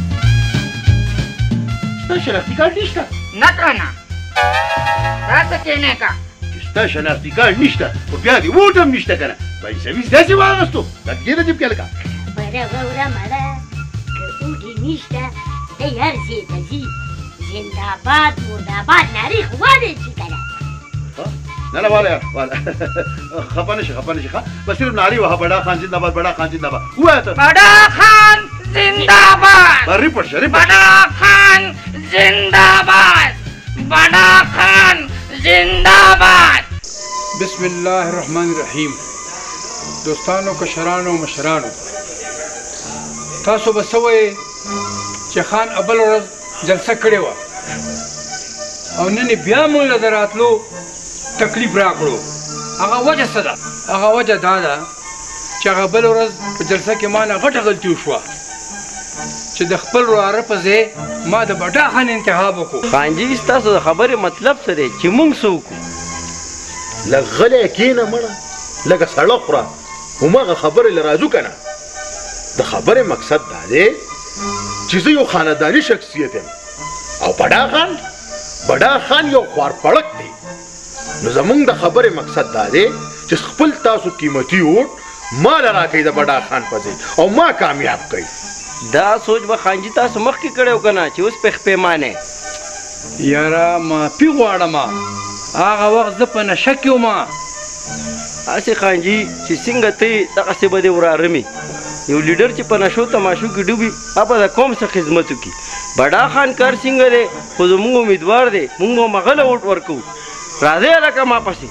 ستا شناختي کارډ نشته نه که نه دا څه کې نیکه چې ستا شناختي کارډ نشته خو بیا دې ووټ هم نشته که نه پیسه ویس داسې واغېستو دا کېده جیب کې هلکه خبره واوره مړه که اوږې نشته دی هر ځای ته ځي زنده‌باد مرده‌باد نارې خو والی چې که نه نه نه والا والا خفه نشي خفه نشي ښه بس صرف نارې وهه بډا خان زنده‌باد بډا خان زنده‌باد ووایه ته بډا خان زنده‌باد ریپورټ شه ریپورټ بډا خان زنده‌باد بډا خان زنده‌باد بسم الله الرحمن الرحیم دوستانو کشرانو مشرانو تاسو به څه وایئ چې خان اول ورځ جلسه کړې وه او نن بیا مونږ له د راتلو تکلیف راکړو هغه وجه څه ده هغه وجه دا ده چې هغه بل ورځ په جلسه کې ما نه غټه غلطي وشوه چې د خپل وراره په ځای ما د بډا خان انتخاب وکړو خانجي ستاسو د خبرې مطلب څه دی چې موږ څه وکړو لږ غلی کښېنه مړه لږه سړه خوره هماغه خبرې له راځو که نه د خبرې مقصد دا دی چې زه یو خانداني شخصیت یم او بډا خان بډا خان یو خوارپړک دی نو زمونږ د خبرې مقصد دا دی چې خپل تاسو قیمتي ووټ ما له راکوئ د بډا خان په ځای او ما کامیاب کوئ دا سوچ به خانجي تاسو مخکې کړی و که نه چې اوس پېښ پیمانې یاره معافي غواړم هغه وخت زه په نشه کې وم هسې خانجي چې څنګه ته یې دغسې به دې وراره مې یو لیډر چې په نشو تماشو کې ډوبي هغه به د قوم څه خدمت وکړي بډا خان کار څنګه دی خو زموږ امیدوار دی موږ به مغله ووټ ورکوو راځئ هلکه ما پسې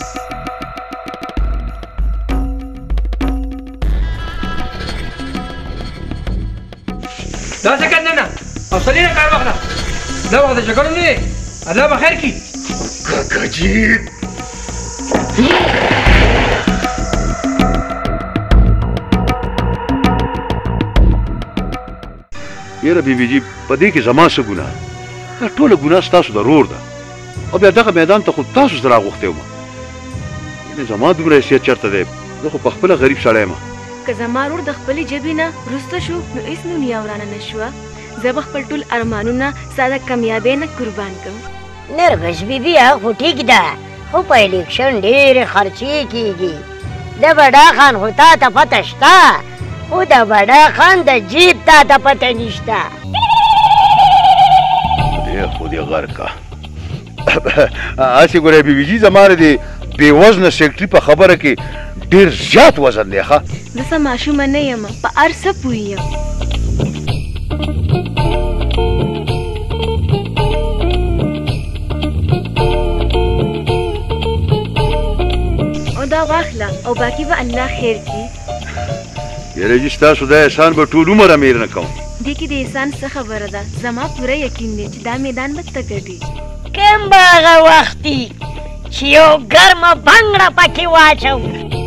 دا سکند نه نه حوصلې نه کار واخله دا وخت د جګړو نه دی الله به خیر کړي کاکاجي یاره بیبي جي په دې کې زما څه ګناه دا ټوله ګناه ستاسو د رور ده او بیا دغه میدان ته خو تاسو زه راغوښتی وم یعنې زما دومره حیثیت چېرته دی زه خو پخپله غریب سړی یم که زما ورور د خپلې ژبې نه وروسته شو نو هېڅ دنیا ورانه نه شوه زه به خپل ټول ارمانونه ستا د کامیابۍ نه قربان کړم نرګس بیبي خو ټیک ده خو په الیکشن ډېرې خرچې کېږي د بډا خان خو تا ته پته شته خو د بډا خان د جیب تا ته پته نشته خدای خو دې غر کا هسې ګوره بیبي جي زما د دې بې وزنه سیکټري په خبره کې ډېر زیات وزن دی ښه زه څه ماشومه نه یم په هر څه پوهېږم او دا واخله او باقي به الله خیر کړي یاره جي ستاسو دا احسان به ټول عمر امیر نه کوم دې کې د احسان څه خبره ده زما پوره یقین دی چې دا میدان به ته ګټي کوم به هغه وختي چې یو ګرمه بنګړه پکې واچوو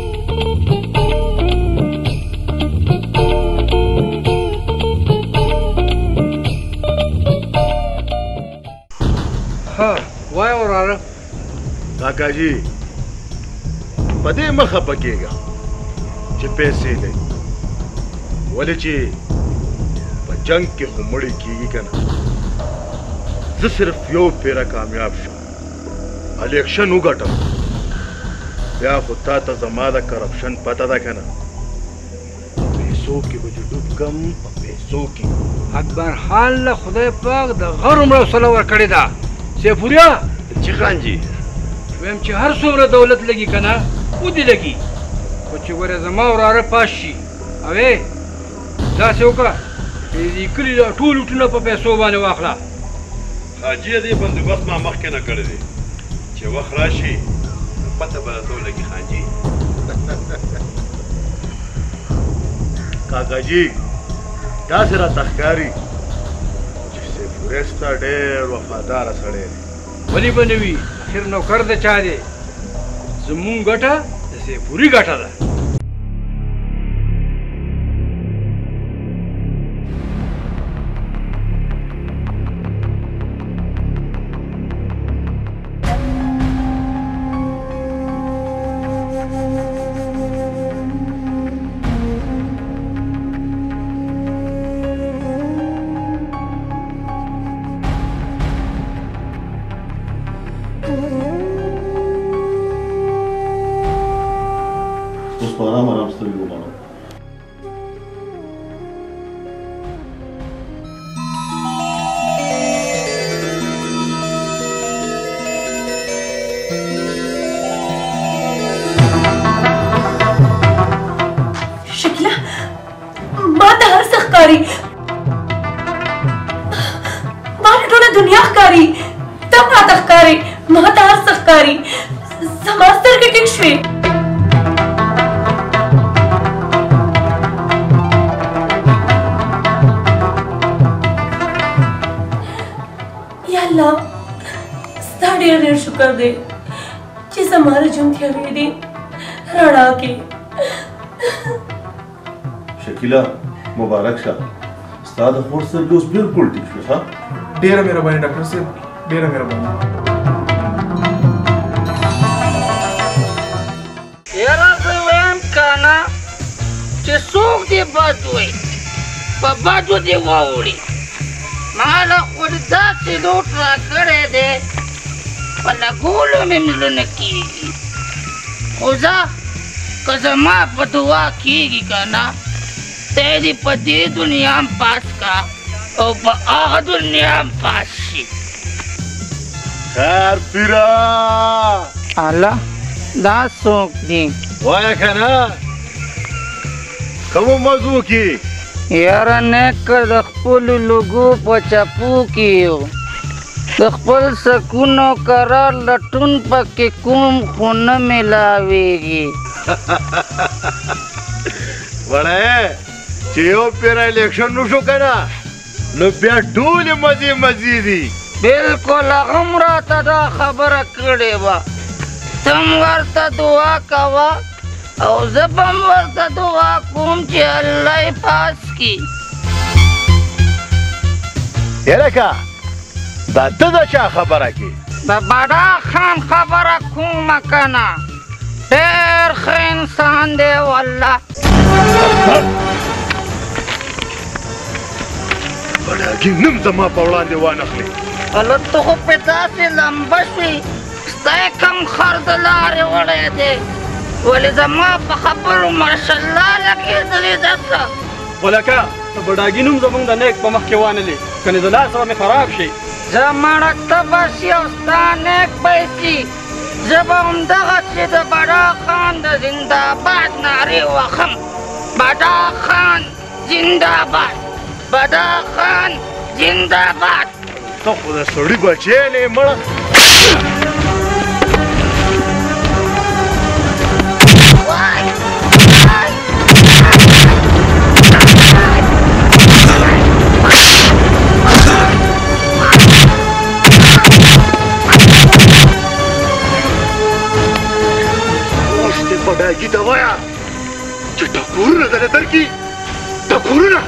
ها وای وراره کاکاجي په دې مه خفه کېږه چې پیسې دی ولې چې په جنګ کې خو مړی کېږي که نه زه صرف یو پیره کامیاب شم الیکشن وګټم بیا خو تا ته زما د کرپشن پته ده که نه په پیسو کې به چې ډوب کم په پیسو کې اکبر خان له خدای پاک د غر عمره وسله ورکړې ده سیفوریا چې خان جي ویم چې هر څومره دولت لګي که نه ودې لګي خو چې ګوره زما وراره پاس شي اوې داسې وکړه چې دې کلي دا ټول وټونه په پیسو باندې واخله حاجي دې بندوبست ما مخکې نه کړی دی چې وخت راشي نو پته به راته ولګي خانجي کاکاجي داسې راته ښکاري چې سیفوریا ستا ډېر وفاداره سړی دی ولې به نه وي اخر نوکر د چا دی زمونږ ګټه د سیفوري ګټه ده اوس په ارام ارام سترګې وغړوه. شکله ما ته هر څه ښکاري ما ته ټوله دنیا ښکاري ته ما ته ښکاري ما ته هر څه ښکاري زما سترګې ټیټ شوې یا الله ستا ډېر ډېر شکر دی چې زما د ژوند تیارې دي رڼا کې شکیلا مبارک شه ستا د خور سترګې اوس بالکل ټیک شوې ښه ډېره مهرباني ډاکټر صاحب ډېره مهرباني چې څوک دې بد وي په بدو دې واوړي ما له خو داسې لوټ را کړی دی په لګولو مې مړه نه کېږي خو زه که زما په دعا کېږي که نه ته دې په دې دنیا هم پاس کا او په هغه دنیا هم پاس شي خیر پیرا الله دا څوک دي وایه که نه کومو موضوع کې یاره نیکه د خپلو لوګو په چپو کې یو د خپل سکون او قرار لټون پکې کوم خو نه میلاویږي وړی چې یو پیره الیکشن وشو که نه نو بیا ټولې مزې مزې دي بلکل هغه هم راته دا خبره کړې وه ته هم ورته دعا کوه او زه به هم ورته دعا کوم چې الله یې پاس کړي یرکه دا ته د چا خبره کې د بډا خان خبره کومه که نه ډېر ښه انسان دی والله بډاګي نوم زما په وړاندې وانخلې هلک ته خو پې داسې لمبه شوې ستا یې کم خر د لارې وړی دی ولې زما په خبرو ماشاءالله لګېدلې ده څه ولکه د بډاګي نوم زموږ د نیک په مخ کې وانلې کنې د لار سره مې خراب شي زه مړه ته به شي او ستا نیک به شي زه به همدغسې د بډا خان د زنده‌باد نارې وهم بډا خان زنده‌باد بډا خان زنده‌باد ته خو د سړي بچی نه یې مړه اوس دې بډاګي ته وایه چې ټکورونه درله درکړي ټکورونه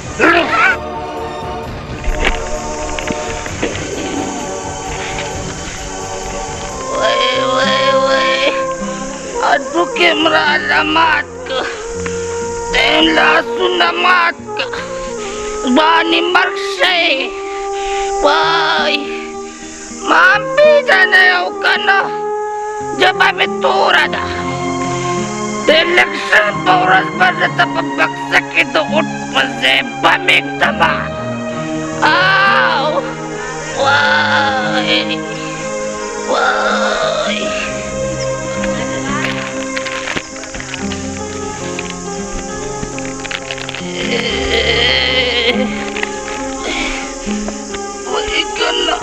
وای وای وای هډوکې م راله مات که ته م لاسونه مات که ځواني مرګ شی وای ما هم پېژنی او که نه ژبه مې توره ده د الیکشن په ورځ به درته په بکسه کې د اوټ په ځای بم ایږدمه او وای وای وای ګله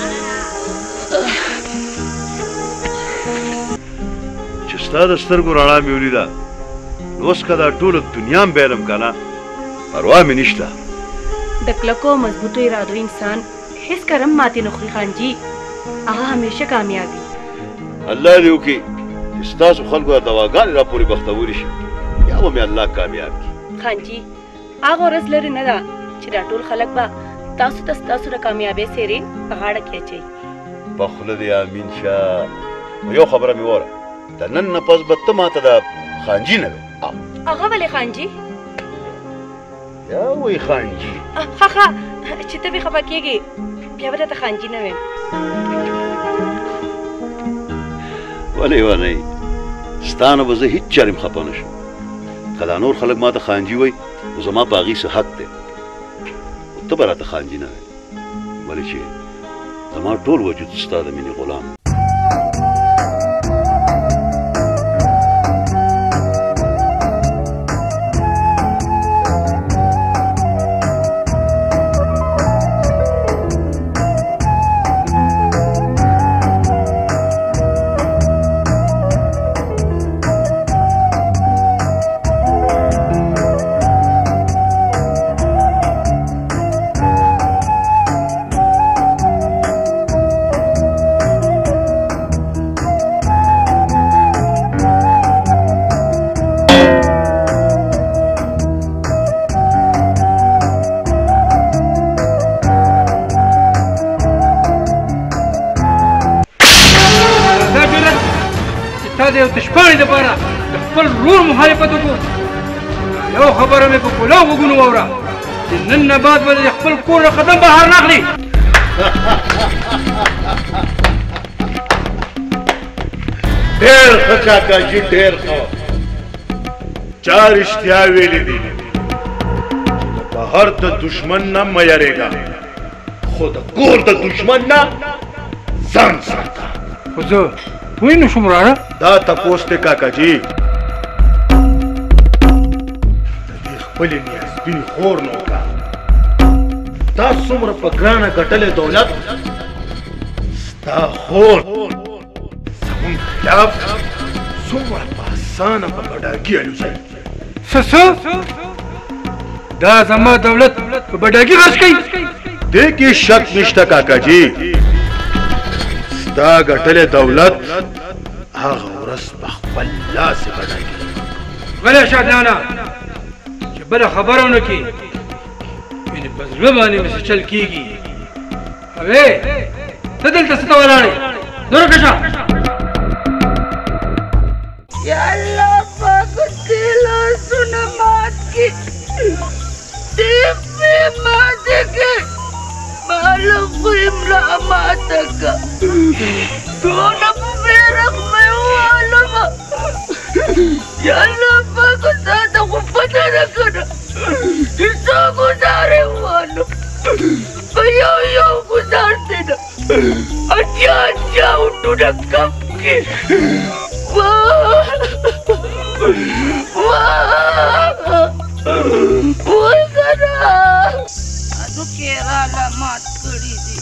چې ستا د سترګو رڼا مې ولیده نو اوس که دا ټوله دنیا هم بیلم که نه پروا مې نشته د کلکو مضبوطو ارادو انسان هیڅ کرم ماتې نه خوري خانجي هغه همیشه کامیابي الله دې وکړي چې ستاسو خلکو د دواګانې را پورې بختوري شي یا به مې الله کامیاب کړي خانجي هغه ورځ لرې نه ده چې دا ټول خلک به تاسو ته ستاسو د کامیابۍ څېرې په غاړه کې اچوي په خوله دې امین شه یو خبره مې واوره د نن نه پس به ته ماته د خانجي نه وې هغه ولې خانجي یا وایي خانجي ښه ښه چې ته بې خفه کېږې بیا به درته خانجي نه ویم ولې ونئ ستا نه به زه هېڅ چارې م خفه نه شم که دا نور خلک ماته خانجي وایي نو زما په هغې څه حق دی ته به راته خانجي نه وې ولې چې زما ټول وجود ستا د مینې غلام تا د یو دشمن دپاره د خپل ورور مخالفت وکړو یو خبره مې په کلو وګونو واوره چې نن نه بعد به د خپل کور نه قدم بهر نه اخلي. ډېر ښه کاکاجي ډېر ښه. چا رښتیا ویلي دي بهر د دشمن نه مه یارېږه خو د کور د دشمن نه ځان ساته. خو زه پوه نه شوم وراره. دا تپوس دی کاکاجي د دې خپلې نیازبینې خور نه وکړه. تا څومره په ګرانه ګټلې دولت ستا خور زمونږ خلاف څومره په اسانه په بډاګي الوزوي. څه څه دا زما دولت په بډاګي غش کوي؟ دې کې شک نشته کاکاجي. ستا ګټلې دولت هغه ورځ په خپل لاس بډاګي. غلی شه عدنانه چې بله خبره ونه کړي یعنې په زړه باندې مې څه چل کېږي. اوې ته دلته څه ته ولاړې؟ نور وکړه شه. یا الله پاک دې لاسونه مات کړي دې پرې ماته کړي معلوم خو املا ماته کړه دونه بې رحمه ووالمه. یا الله پاک تا ته خو پته نه کنه چې څو ګزارې ووالم په یو یو ګزار دی نه اچھا اچھا وټونه کم کړي. واه واه وای کنه هډوکي یې راله مات کړي دي.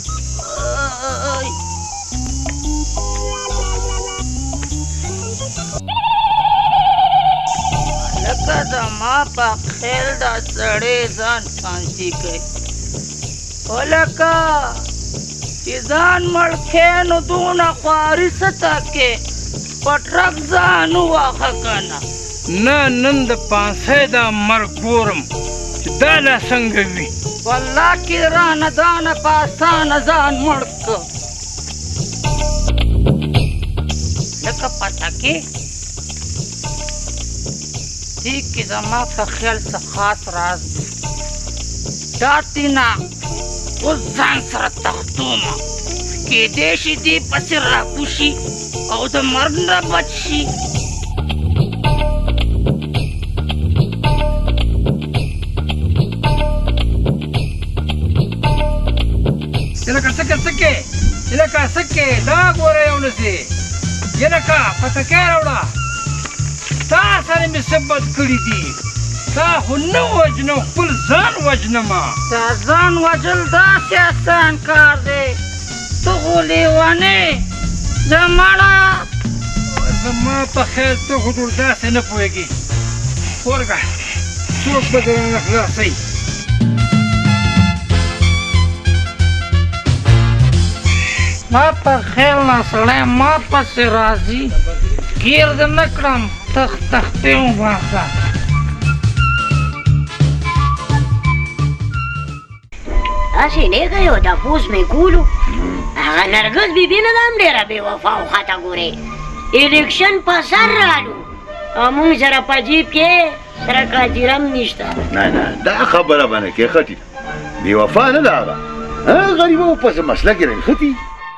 لکه زما په خیل دا سړی ځان فانسي کوي. خو لکه چې ځان مړ کښې نو دونه خواري څه تکې په ټرک ځان وواخه که نه. نه نن د پانسۍ دا مرګ ګورم چې دا لا څنګه وي. والله کې رانه دانه په اسانه ځان مړ که لکه پته کې دې کې زما په خیال څه خاص راز دی. دا تینا اوس ځان سره تختومه کېدی شي دې پسې راکوز شي او د مرګ نه بچ شي. لکه څکه څکې لکه څکې دا ګوره یو نسې لکه پتکې راوړه تا سره مې څه بد کړي دي. تا خو نه وژنم خپل ځان وژنمه. دا ځان وژل داسې اسان کار دی. ته خو لیونې زمړه زما په خیال ته خو ټول داسې نه پوهېږي. ورګه څوک به درنه خلاصوي. ما په خیال نه سړی ما پسې راځي ګیر دې نه کړم تخت تختې وباسه. هسې نیغه یو تپوس مې کولو هغه نرګس بیبي نه ده هم ډېره بې وفا او خطه ګورې. الیکشن په سر رالو او مونږ سره په جیب کې سره کاجیره هم نشته. نه نه دا خبره به نه کې ښه بې وفا نه ده هغه. غریبه و پسې مسله کې راښتي.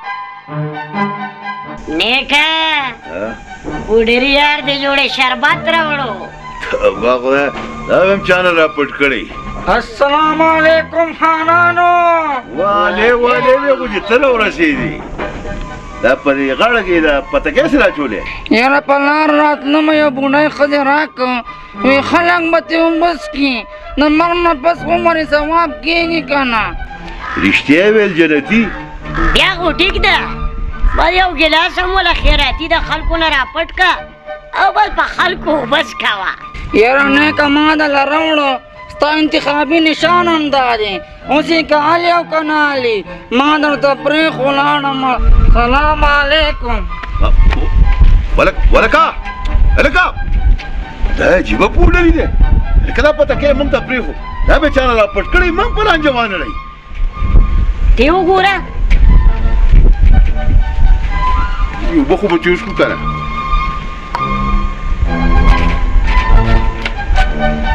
نیکه بوډري یار دې جوړې شربت راوړو. توبه خدای دا به هم چا نه راپټ کړی. السلام علیکم خانانو. والې والې مې خو چې ته راورسېدې دا په دې غاړه کې دا پتکې څه راچولې؟ یاره په لار راتلم یو بوډۍ ښځې راکړه وایي خلک به ترې وبس کړي د مرګ نه پس عمر یې ثواب کېږي که نه. رښتیا ویل جنتي بیا خو ټیک ده بس یو ګیلاس هم وله خیراتي د خلکو نه راپټ که او بس په خلکو وبس کوه. یاره نیکه ما دله راوړو ستا انتخابي نشان هم دا دی اوس یې که علي او که نه علي ما درته پرېښ ولاړم. سلام علیکم. ولکه هلکه دا عجیبه پوه لري دی. لکه دا پتکې موږ ته پرېښو دا بېچاره راپټ کړی موږ په لانجه وانړی. ته وګوره اوبه خو به تېز کړو که نه.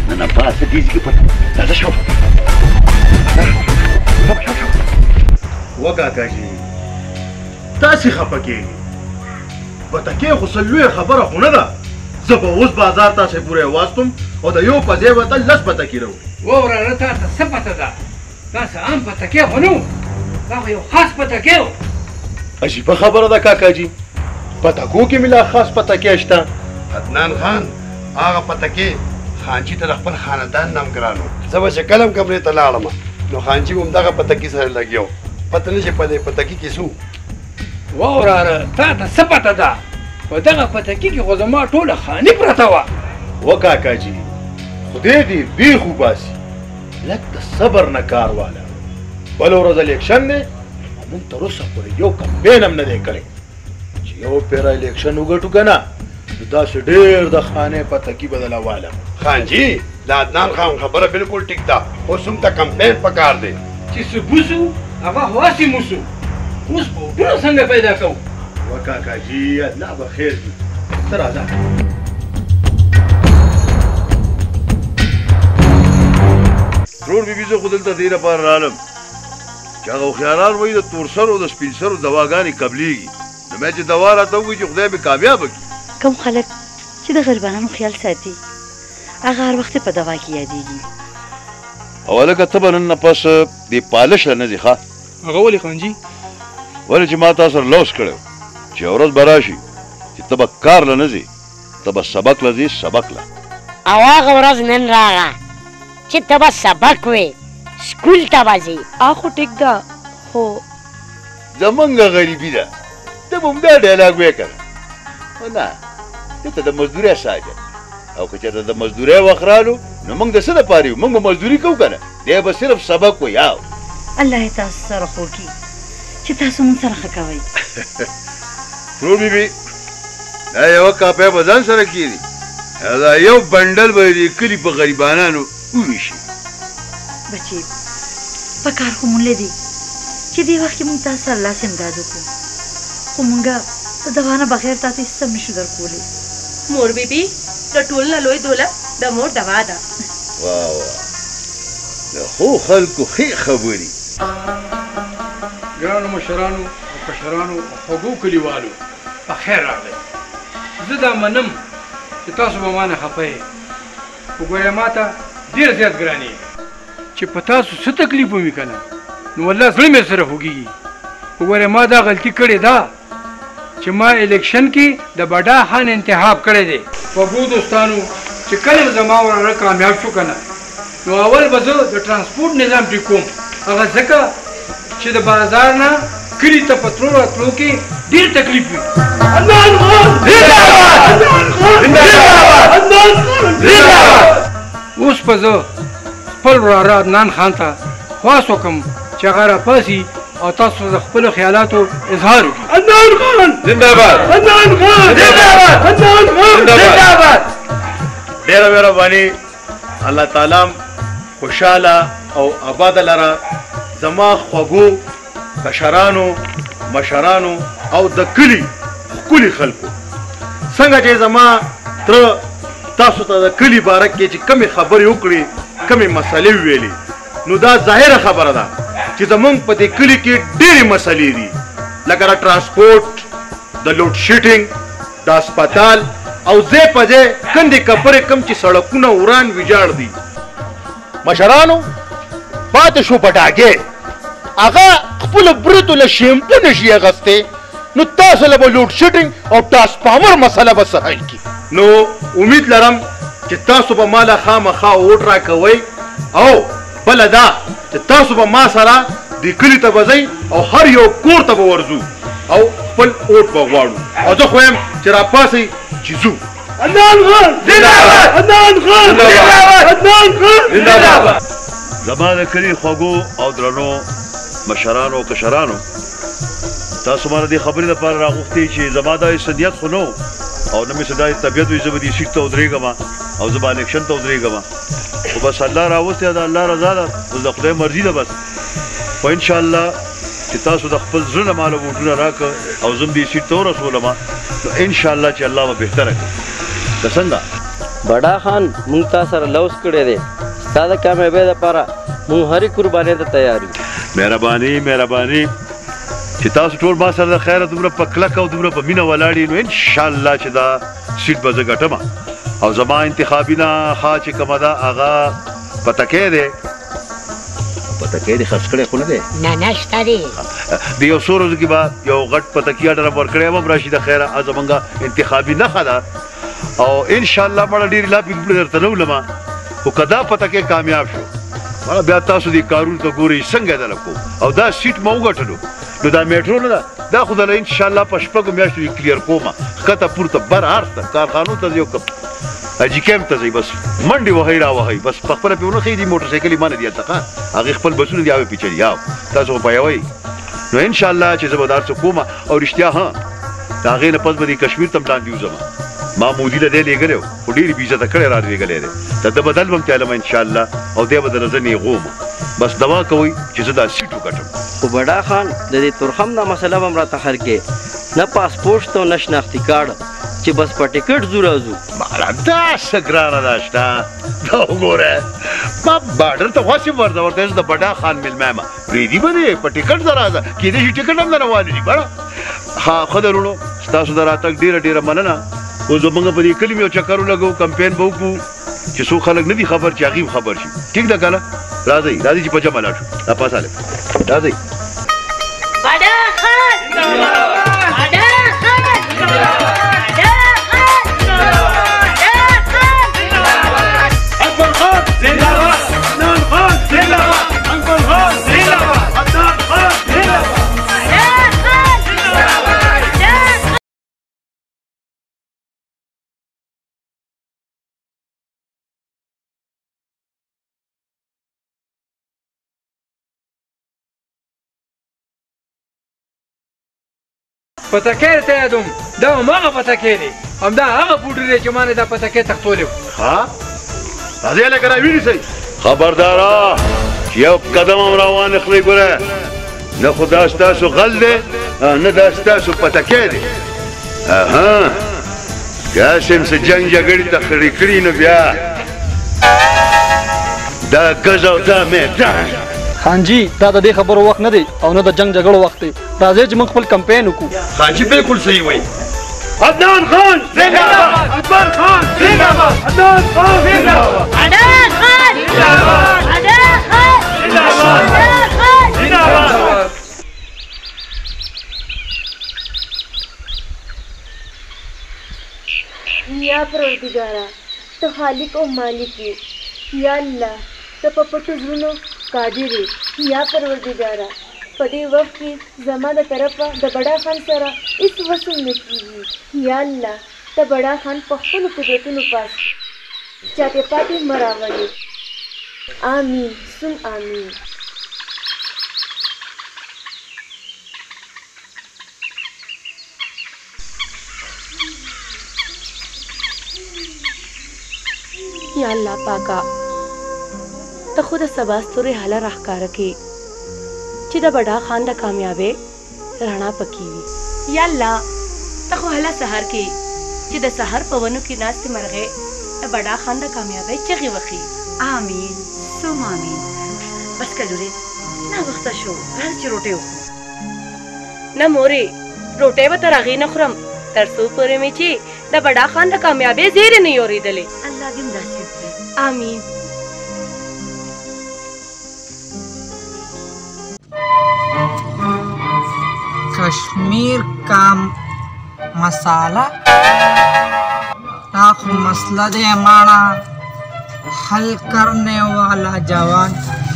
نه نه پاسه دې ځکه پټ راځه شو وکاکاجي تاسې خفه کېږي بتکې خو سلویه خبره خو نه ده زه به اوس بازار تاسې پورې واستم او د یو په ځای به ته لس پتکې راوړي ووراره تا ته څه پته ده دا څه عام پتکې خو نه و دا خو یو خاص پتکې و عجیبه خبره ده کاکاجي پتکو کې مې لا خاص پتکې شته عدنان خان هغه پتکې خانچي ته د خپل خاندان نام ګرانو زه به چې کلم کمرې ته لاړم نو خانچي هم دغه پتکې سره لګیو پته نه چې په دې پتکې کې څو ووراره تا ته څه پته ده په دغه پتکې کې خو زما ټوله خاني پرته وه وکاکاجي خدای دې بیخ وباسي لږ د صبر نه کار واله بله ورځ الیکشن دی موږ تر اوسه پورې یو کمپین هم نه دی کړی چې یو پیره الیکشن وګټو که نه نو داسې ډېر د خانې پتکي بدله واله خانجي د عدنان خان خبره بالکل ټیک ده اوس هم ته کمپین پکار دی چې څه بوسو هغه خو هسې موسو اوس بوټونه څنګه پیدا کوو وکاکاجي الله به خیر کړي ته راځه ترور بیبي زه خو دلته دې لپاره رالم چې هغه هوښیاران وایي د تور سرو د سپین سرو دواګانې قبلیږي نو مې چې دوا راته ووایي چې خدای مې کامیابه کړي کوم خلک چې د غریبانو خیال ساتي هغه هر وخت په دوا کې یادېږي او هلکه ته به نن نه پس دې پالش له نه ځې ښه هغه ولې خانجي ولې چې ما تا سره لوس کړی چې یوه ورځ به راشي چې ته به کار له نه ځې ته به سبق له ځې سبق له او هغه ورځ نن راغله چې ته به سبق وې سکول ته به ځې خو ټیک ده خو زمونږ غریبي ده ته به همدا ډایلاګ ویې که نه نه دلته د مزدورۍ ساجه او که چېرته د مزدورۍ وخت رالو نو موږ د څه دپاره یو موږ به مزدوري کوو که نه دی به صرف سبق وی او الله یې تاسو سره خو کړي چې تاسو مونږ سره ښه کوئ ترور بیبي دا یوه کاپۍ به ځان سره کېږي دا یو بنډل به د کلي په غریبانانو وویشي بچې په کار خو مونږ دی چې دې وخت کې مونږ تاسو سره لاس امداد وکړو خو مونږ د دوا نه بغیر تاسو هېڅ هم نشو درکولی مور بیبي د ټول نه لوی دولت د مور دوا ده واه واه د ښو خلکو ښې خبرې ګرانو مشرانو او کشرانو او خوږو کلیوالو په خیر راغلی زه دا منم چې تاسو به مانه خفه یې خو ګورې ما ته ډېر زیات ګران یې چې په تاسو څه تکلیف ومي که نه نو والله زړه مې سره خوږېږي خو ګورې ما دا غلطي کړې ده چې ما الیکشن کې د بډا خان انتخاب کړی دی خوږو دوستانو چې کله زما وراره کامیاب شو که نه نو اول به زه د ترانسپورټ نظام ټیک کوم هغه ځکه چې د بازار نه کلي ته په تلو راتلو کې ډېر تکلیف وي عدنان خان اوس به زه خپل وراره عدنان خان ته خواست وکړم چې هغه راپاسي او تاسو د خپلو خیالاتو اظهار وکړي عدنان خان زنده‌باد عدنان خان زنده‌باد عدنان خان زنده‌باد ډېره مهرباني الله تعالی خوشحاله او آباده لره زما خوږو کشرانو مشرانو او د کلي ښکلي خلکو څنګه چې زما تره تاسو ته د کلي باره کې چې کمې خبرې وکړې کمې مسلې وویلې نو دا ظاهره خبره ده چې زمونږ په دې کلي کې ډېرې مسلې دي لکه د ټرانسپورټ د لوډ شیډینګ د هسپتال او ځای په ځای کندې کپرې کم چې سړکونه وران ویجاړ دي مشرانو پاتې شو پټاګې هغه خپلو برتو له شیمپو نشي اخیستی نو تاسو له به لوډ شیډینګ او ټرانسفارمر مسله به څه حل کړي نو امید لرم چې تاسو به ما له خامخا ووټ راکوئ او بله دا چې تاسو به ما سره دې کلي ته به ځئ او هر یو کور ته به ورځو او خپل ووټ به غواړو او زه خو یم چې راپاسئ چې ځو عدنان خان زنده‌باد عدنان خان زنده‌باد عدنان خان زنده‌باد زما د کلي خوږو او درنو مشرانو او کشرانو تاسو ما د دې خبرې لپاره راغوښتې چې زما دا صدیت خو نه او نه مې څه دا طبیعت وي زه به دې سیټ ته ودرېږم او زه به الیکشن ته ودرېږم خو بس الله راوستې ده د الله رضا ده اوس د خدای مرضي ده بس خو انشاءالله چې تاسو د خپل زړه نه ماله ووټونه راکړه او زه هم دې سیټ ته ورسولم نو انشاءالله چې الله به بهتره کړي که څنګه بڑا خان مونږ تا سره لوس کړی دی ستا د کامیابۍ دپاره مونږ هرې قربانۍ ته تیار یو مهرباني مهرباني چې تاسو ټول ما سره د خیره دومره په کلکه او دومره په مینه ولاړ نو انشاءالله چې دا سیټ به زه ګټم او زما انتخابي نخښه چې کومه ده هغه پتکۍ دی پتکۍ دې خرڅ کړی خو نه دی نه نه شته دی د یو څو ورځو کې به یو غټ پتکي اډر ورکړی یم راشي د خیره زمونږ انتخابي نښه ده او انشاءالله مړه ډېرې لا پکې درته نه ولمه خو که دا پتکۍ کامیاب شو مړه بیا تاسو دې کارونو ته ګورئ څنګه یې دله کوو او دا سیټ ما وګټلو نو دا میټرو نه ده دا خو دله انشاءالله په شپږو میاشتو یې کلیر کومه ښکته پورته بر هر ته کارخانو ته یو حاجي کیمپ ته ځئ بس منډې وهئ را وهئ بس په خپله پرې ونه ښیي دي موټرسایکل یې ما نه دي هلته ښه هغې خپل بسونه دي هغې پیچلي یاو تاسو خو پوهوئ نو انشاءالله چې زه به دا هر څه کومه او رښتیا ها د هغې نه پس به دې کشمیر ته هم لاندې وځم ما مودي له دی لېږلی و خو ډېرې بې عزته کړی را لېږلی دی د ده بدل به م تیالم انشاءالله او دی به دله زه نیغوم بس دوا کوئ چې زه دا سیټ وګټم خو بډا خان د دې تورخم دا مسله به م راته حل کې نه پاسپورټ شته او نه شناختي کارډ چې بس په ټکټ ځو راځو مالا دا څه ګرانه ده شته دا وګوره ما باډر ته خوښ یم ورته ورته زه د بډا خان مېلمه یم پرېږدي به دې په ټکټ زه راځه کېدای شي ټکټ هم درنه والي بړه ها ښه ده وروڼو ستاسو د راتګ ډېره ډېره مننه اوس به موږ په دې کلي مې یو چکر ولګو کمپین به وکړو چې څوک خلک نه دي خبر چې هغې هم خبر شي ټیک ده که نه راځئ راځئ چې په جمع لاړ شو دا پاس هلک راځئ بډا خان پتکۍ ته یادوم دا هماغه پتکۍ دی همدا هغه بوډۍ دی چې ما نه دا پتکۍ تختولی و ها راځئ هلکه راوینیسئ خبرداره چې یو قدم هم راوانخلئ ګوره نه خو دا ستاسو غل دی نه دا ستاسو پتکۍ دی اها داسې هم څه جنګ جګړې ته خړې کړي نو بیا دا ګز او دا میدان خانجي دا د دې خبرو وخت نه دی او نه د جنگ جګړو وخت دی راځئ چې موږ خپل کمپین وکړو خانجي بالکل صحیح وایي عدنان خان زنده باد اکبر خان زنده باد عدنان خان زنده باد عدنان خان زنده باد عدنان خان زنده باد عدنان خان زنده باد یا پروردگارا تو خالق او مالک یې یا الله ته په پټو زړونو قادر یې یا پروردگارا په دې وخت کې زما د طرفه د بډا خان سره هېڅ وصل نه کېږي یا الله ته بډا خان په خپلو قدرتونو پاس چاته پاتې مه راولې آمین سم آمین یا الله پاکا ته خو د سبا ستورې حاله راښکاره کړې چې د بډا خان د کامیابۍ رڼا پکې وي یا الله ته خو هله سهار کې چې د سهار په ونو کې ناستې مرغۍ د بډا خان د کامیابۍ چغې وخي آمین سم آمین بس کجورې ناوخته شو راځه چې روټۍ وخورو نه مورې روټۍ به تر هغې نه خورم تر څو پورې مې چې د بډا خان د کامیابۍ زیرې نه یې اورېدلې الله دې هم داسې وکړي آمین कश्मीर का मसाला आख मसला दे हमारा हल करने वाला जवान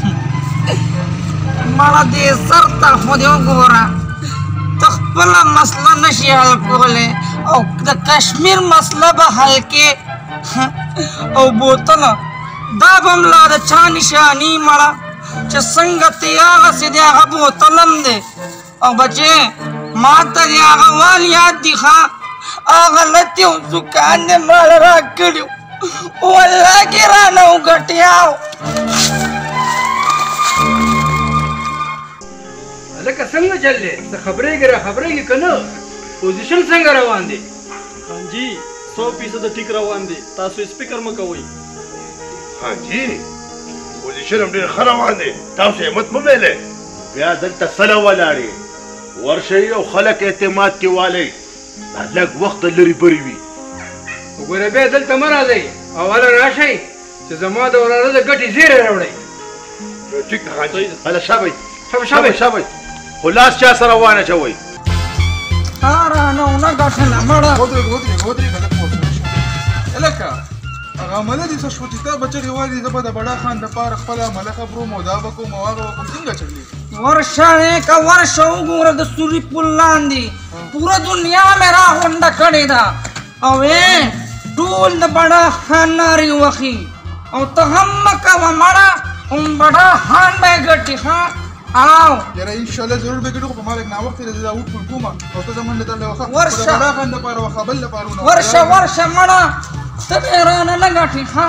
मारा दे सर तक खुदियों को रहा तख्पला मसला नशी हल कोले और द कश्मीर मसला बा हल के और बोतल दाबम ला द छानी शानी मारा चसंगति आगा सीधे आगा बोतलम दे और बच्चे माता जी आगा वाल याद दिखा आगा लती हूँ दुकान ने माल राख करियो वो अल्लाह के राना उगटियाओ لکه څنګه چلې څه خبرې ګره خبرې کې کنه پوزیشن څنګه روان دي خانجي سو فیصد ټیک روان دی تاسو هیڅ فکر مه کوئ حاجي پوزیشن هم ډېر ښه روان دی تاسو همت مه بایلئ بیا دلته سله ولاړې ورشئ او خلک اعتماد کې والئ دا لږ وخت لرې برې وي وګوره بیا دلته مه راځئ اوله راشئ چې زما د وراره د ګټې زیری راوړئ ټیک ده حاجي هله شابئ شابئ شابئ خو لاس چا سره وانچوئ اره نو نه ګټله مړه ودرېږه ودرېږه ودرېږه لږ پوه شو هلکه هغه عمله دې څه شوه چې تا بچغې وایي زه به د بډا خان دپاره خپله عمله خبروم او دا به کوم او هغه به کوم څنګه چلېږي ورشه نیکه ورشه وګوره د سوري پل لاندې پوره دنیا مې راغونډه کړې ده او ای ټول د بډا خان نارې وخي او ته هم مه کوه مړه هم بډا خان به یې ګټي ښه او یاره انشاءالله ضرور به ګټو خو په ما لږ ناوخته دی زه دا وټ پل کوم او ته زمونږ د وخه ورشه د بډا خان دپاره وخه بل لپاره ورشه ورشه مړه ته دې رانه نه ګټې ښه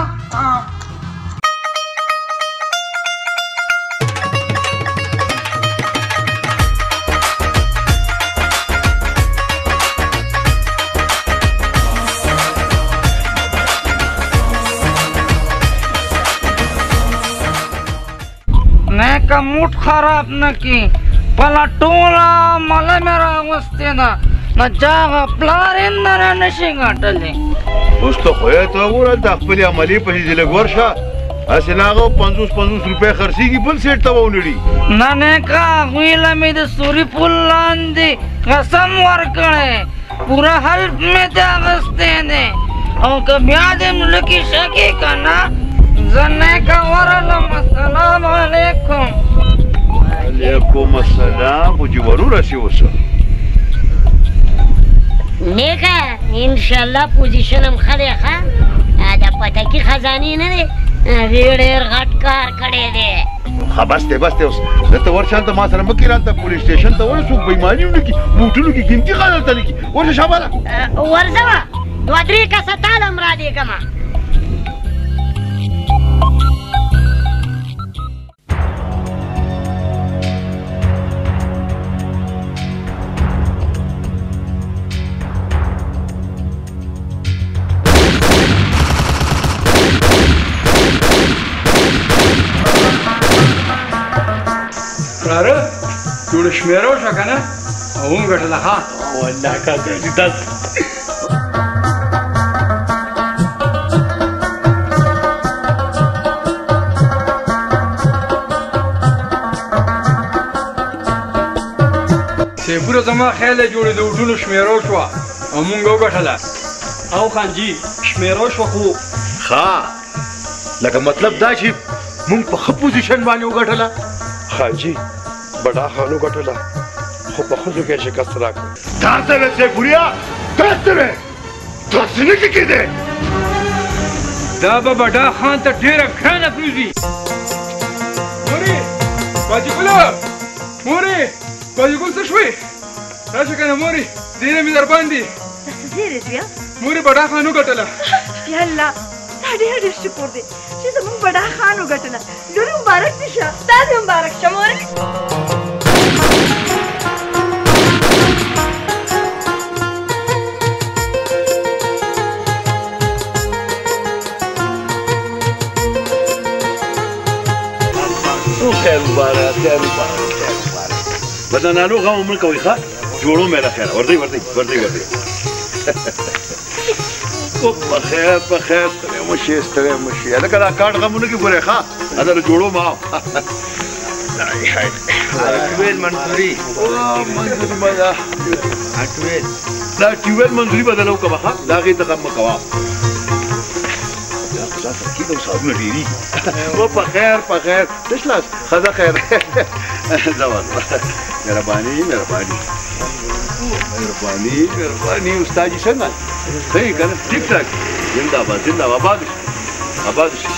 نیکه موټ خراب نه کی پله ټوله مله مې راغوستې ده نو چا هغه پلار یې نه رانشي ګټلی اوس ته خو یې ته وګوره د خپلې عملې پسې دې لږ ورشه هسې نه هغه پنځوس پنځوس روپۍ خرڅېږي بل سیټ ته به ونړي نه نیکه هغوی له مې د سوري پل لاندې قسم ورکړی پوره حلف مې ته اخیستی دی او که بیا دې مړه کې شکې که نه زه نیکه ورغلم السلام علیکم علیکم السلام خو چې ورورسې اوسه نیکه انشاءالله پوزیشن هم ښه دی ښه د پتکي خزانې نه دی هغې ډېر غټ کار کړی دی ښه بس دی بس دی اوس دلته ورشه هلته ما سره مه کښېنه هلته پولیس سټېشن ته ورسو بېماني ونه کړي موټونو کې قیمتي خان هلته نه کړي ورشه شاباله ورځه دوه درې کسه تاله هم رادېږمه پلاره جوړه شمېره وشوه که نه او وګټله ښه والله کاکا چې تاسو سیفوره زما خیال دی جوړې د وټونو شمېره وشوه او مونږ وګټله او خانجي شمېره وشوه خو ښه لکه مطلب دا چې مونږ په ښه پوزیشن باندې وګټله حاجي بډا خان وګټله خو په ښځو کې یې شکست راکړ تا سره سیفوریا تا سره داسې نه شي کېدی دا به بډا خان ته ډېره ګرانه پرېوځي مورې باجي ګله مورې باجي ګل څه شوې راشه که نه مورې زیری مې در باندې څه زیری بیا مورې بډا خان وګټله یا الله دا ډېر ډېر شکر دی چې زموږ بډا خان وګټله لورې مبارک دې شه ستا دې مبارک شه مورې خیر مبارک خیر مبارک خیر مبارک بدنانو غم مړ کوئ ښه جوړو مې له خیره ورځئ ورځئ ورځئ ورځئ او په خیر په خیر ستړی مه شې ستړی مه شې هلکه دا کاټ غمونه کې ګورې ښه دا له جوړو ما ټویل منظوري منظوري به دا ټویل دا ټویل منظوري به دله وکړه ښه د هغې ته غم مه کوه ځان سره کېږه او ساعتونه ډېرېږي و په خیر په خیر تش لاس ښځه خیر ځه ورته مهرباني مهرباني مهرباني مهرباني استاد جي څنګه ښه یې که نه ټیک ټاک زندهباد زندهباد آباد شي آباد شي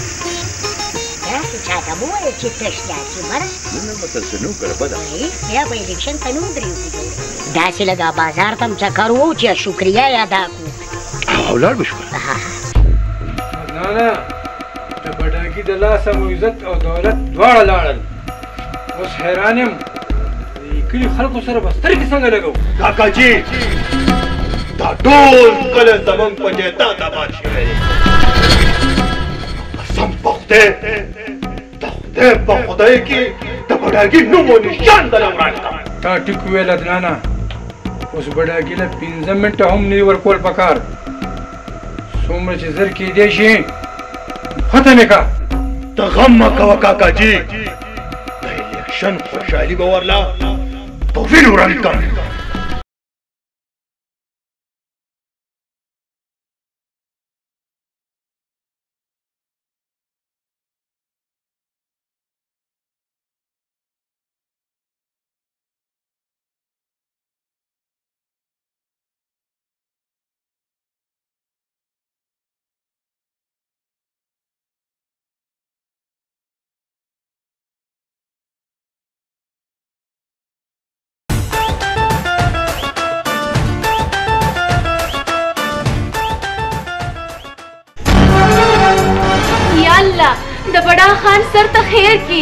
داسې چاته مه وایه چې تش داسې مړه نه نه مته څه نه وکړه بده بیا به الیکشن ته نه ودرېږو داسې لږه بازار ته هم چکر وو چې شکریه یې ادا کړو او ولاړ به شو نه نه د بډاګي د لاسه مو عزت او دولت دواړه لاړل اوس حیران یم د کلي خلکو سره به سترګې څنګه لګوو کاکا جي دا ټول کله زمونږ په نیتا تباه شوی دی قسم په خدای د خدای په خدای کې د بډاګي نوم و نشان درله وران کړم تا ټیک ویل عدنانه اوس بډاګي له پنځه منټه هم نه ورکول پکار څومره چې زر کېدی شي ختمې کا ته غم مه کوه کاکا جي د الیکشن خوشحالي به ورله په وینو رنګ کړم د بڑا خان سر ته خیر کی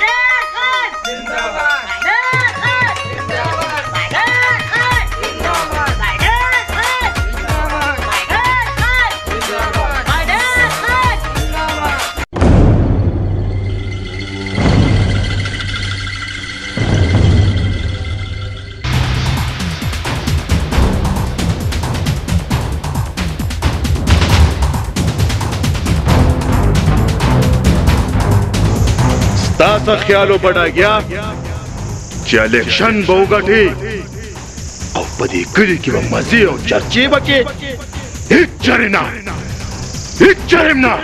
تاسو خیالو بډاګیا چې الیکشن به وګټي او په دې کلي کې به مزې او چرچې وکړي هېڅ چرې نه هېڅ چرې نه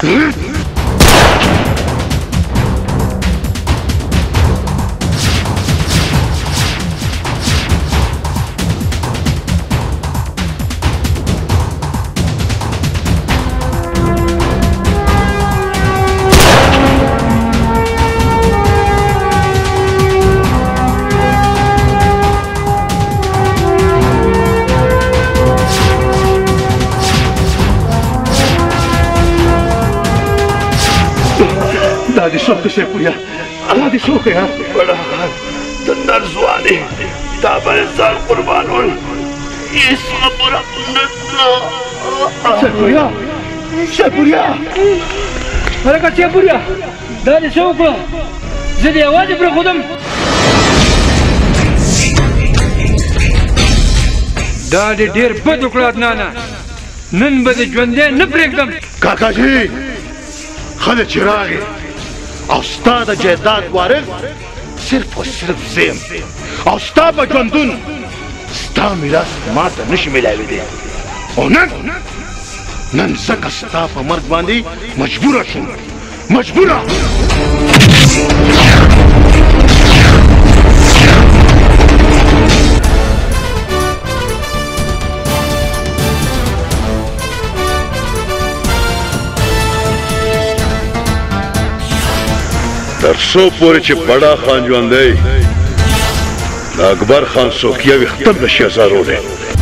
دا دې څوک دی سیفوریا الله دې څوک یا بډا خان د نر ځوانې تا باندې ځان قربانول هېڅ خبره نه سیفوریا سیفوریا هلکه سیفوریا دا دې څه وکړه زه دې یوازې پرېښودم دا دې ډېر بد وکړه عدنانه نن به دې ژوندی نه پرېږدم کاکاجي ښه ده چې راغې او ستا د جایداد وارث صرف او صرف زه یم او ستا په ژوندون ستا میراث ما ته نشي میلاوېدی او نن نن ځکه ستا په مرګ باندې مجبوره شوم مجبوره تر څو پورې چې بډا خان ژوندی د اکبر خان څوکیه ویښته نشي ازارولی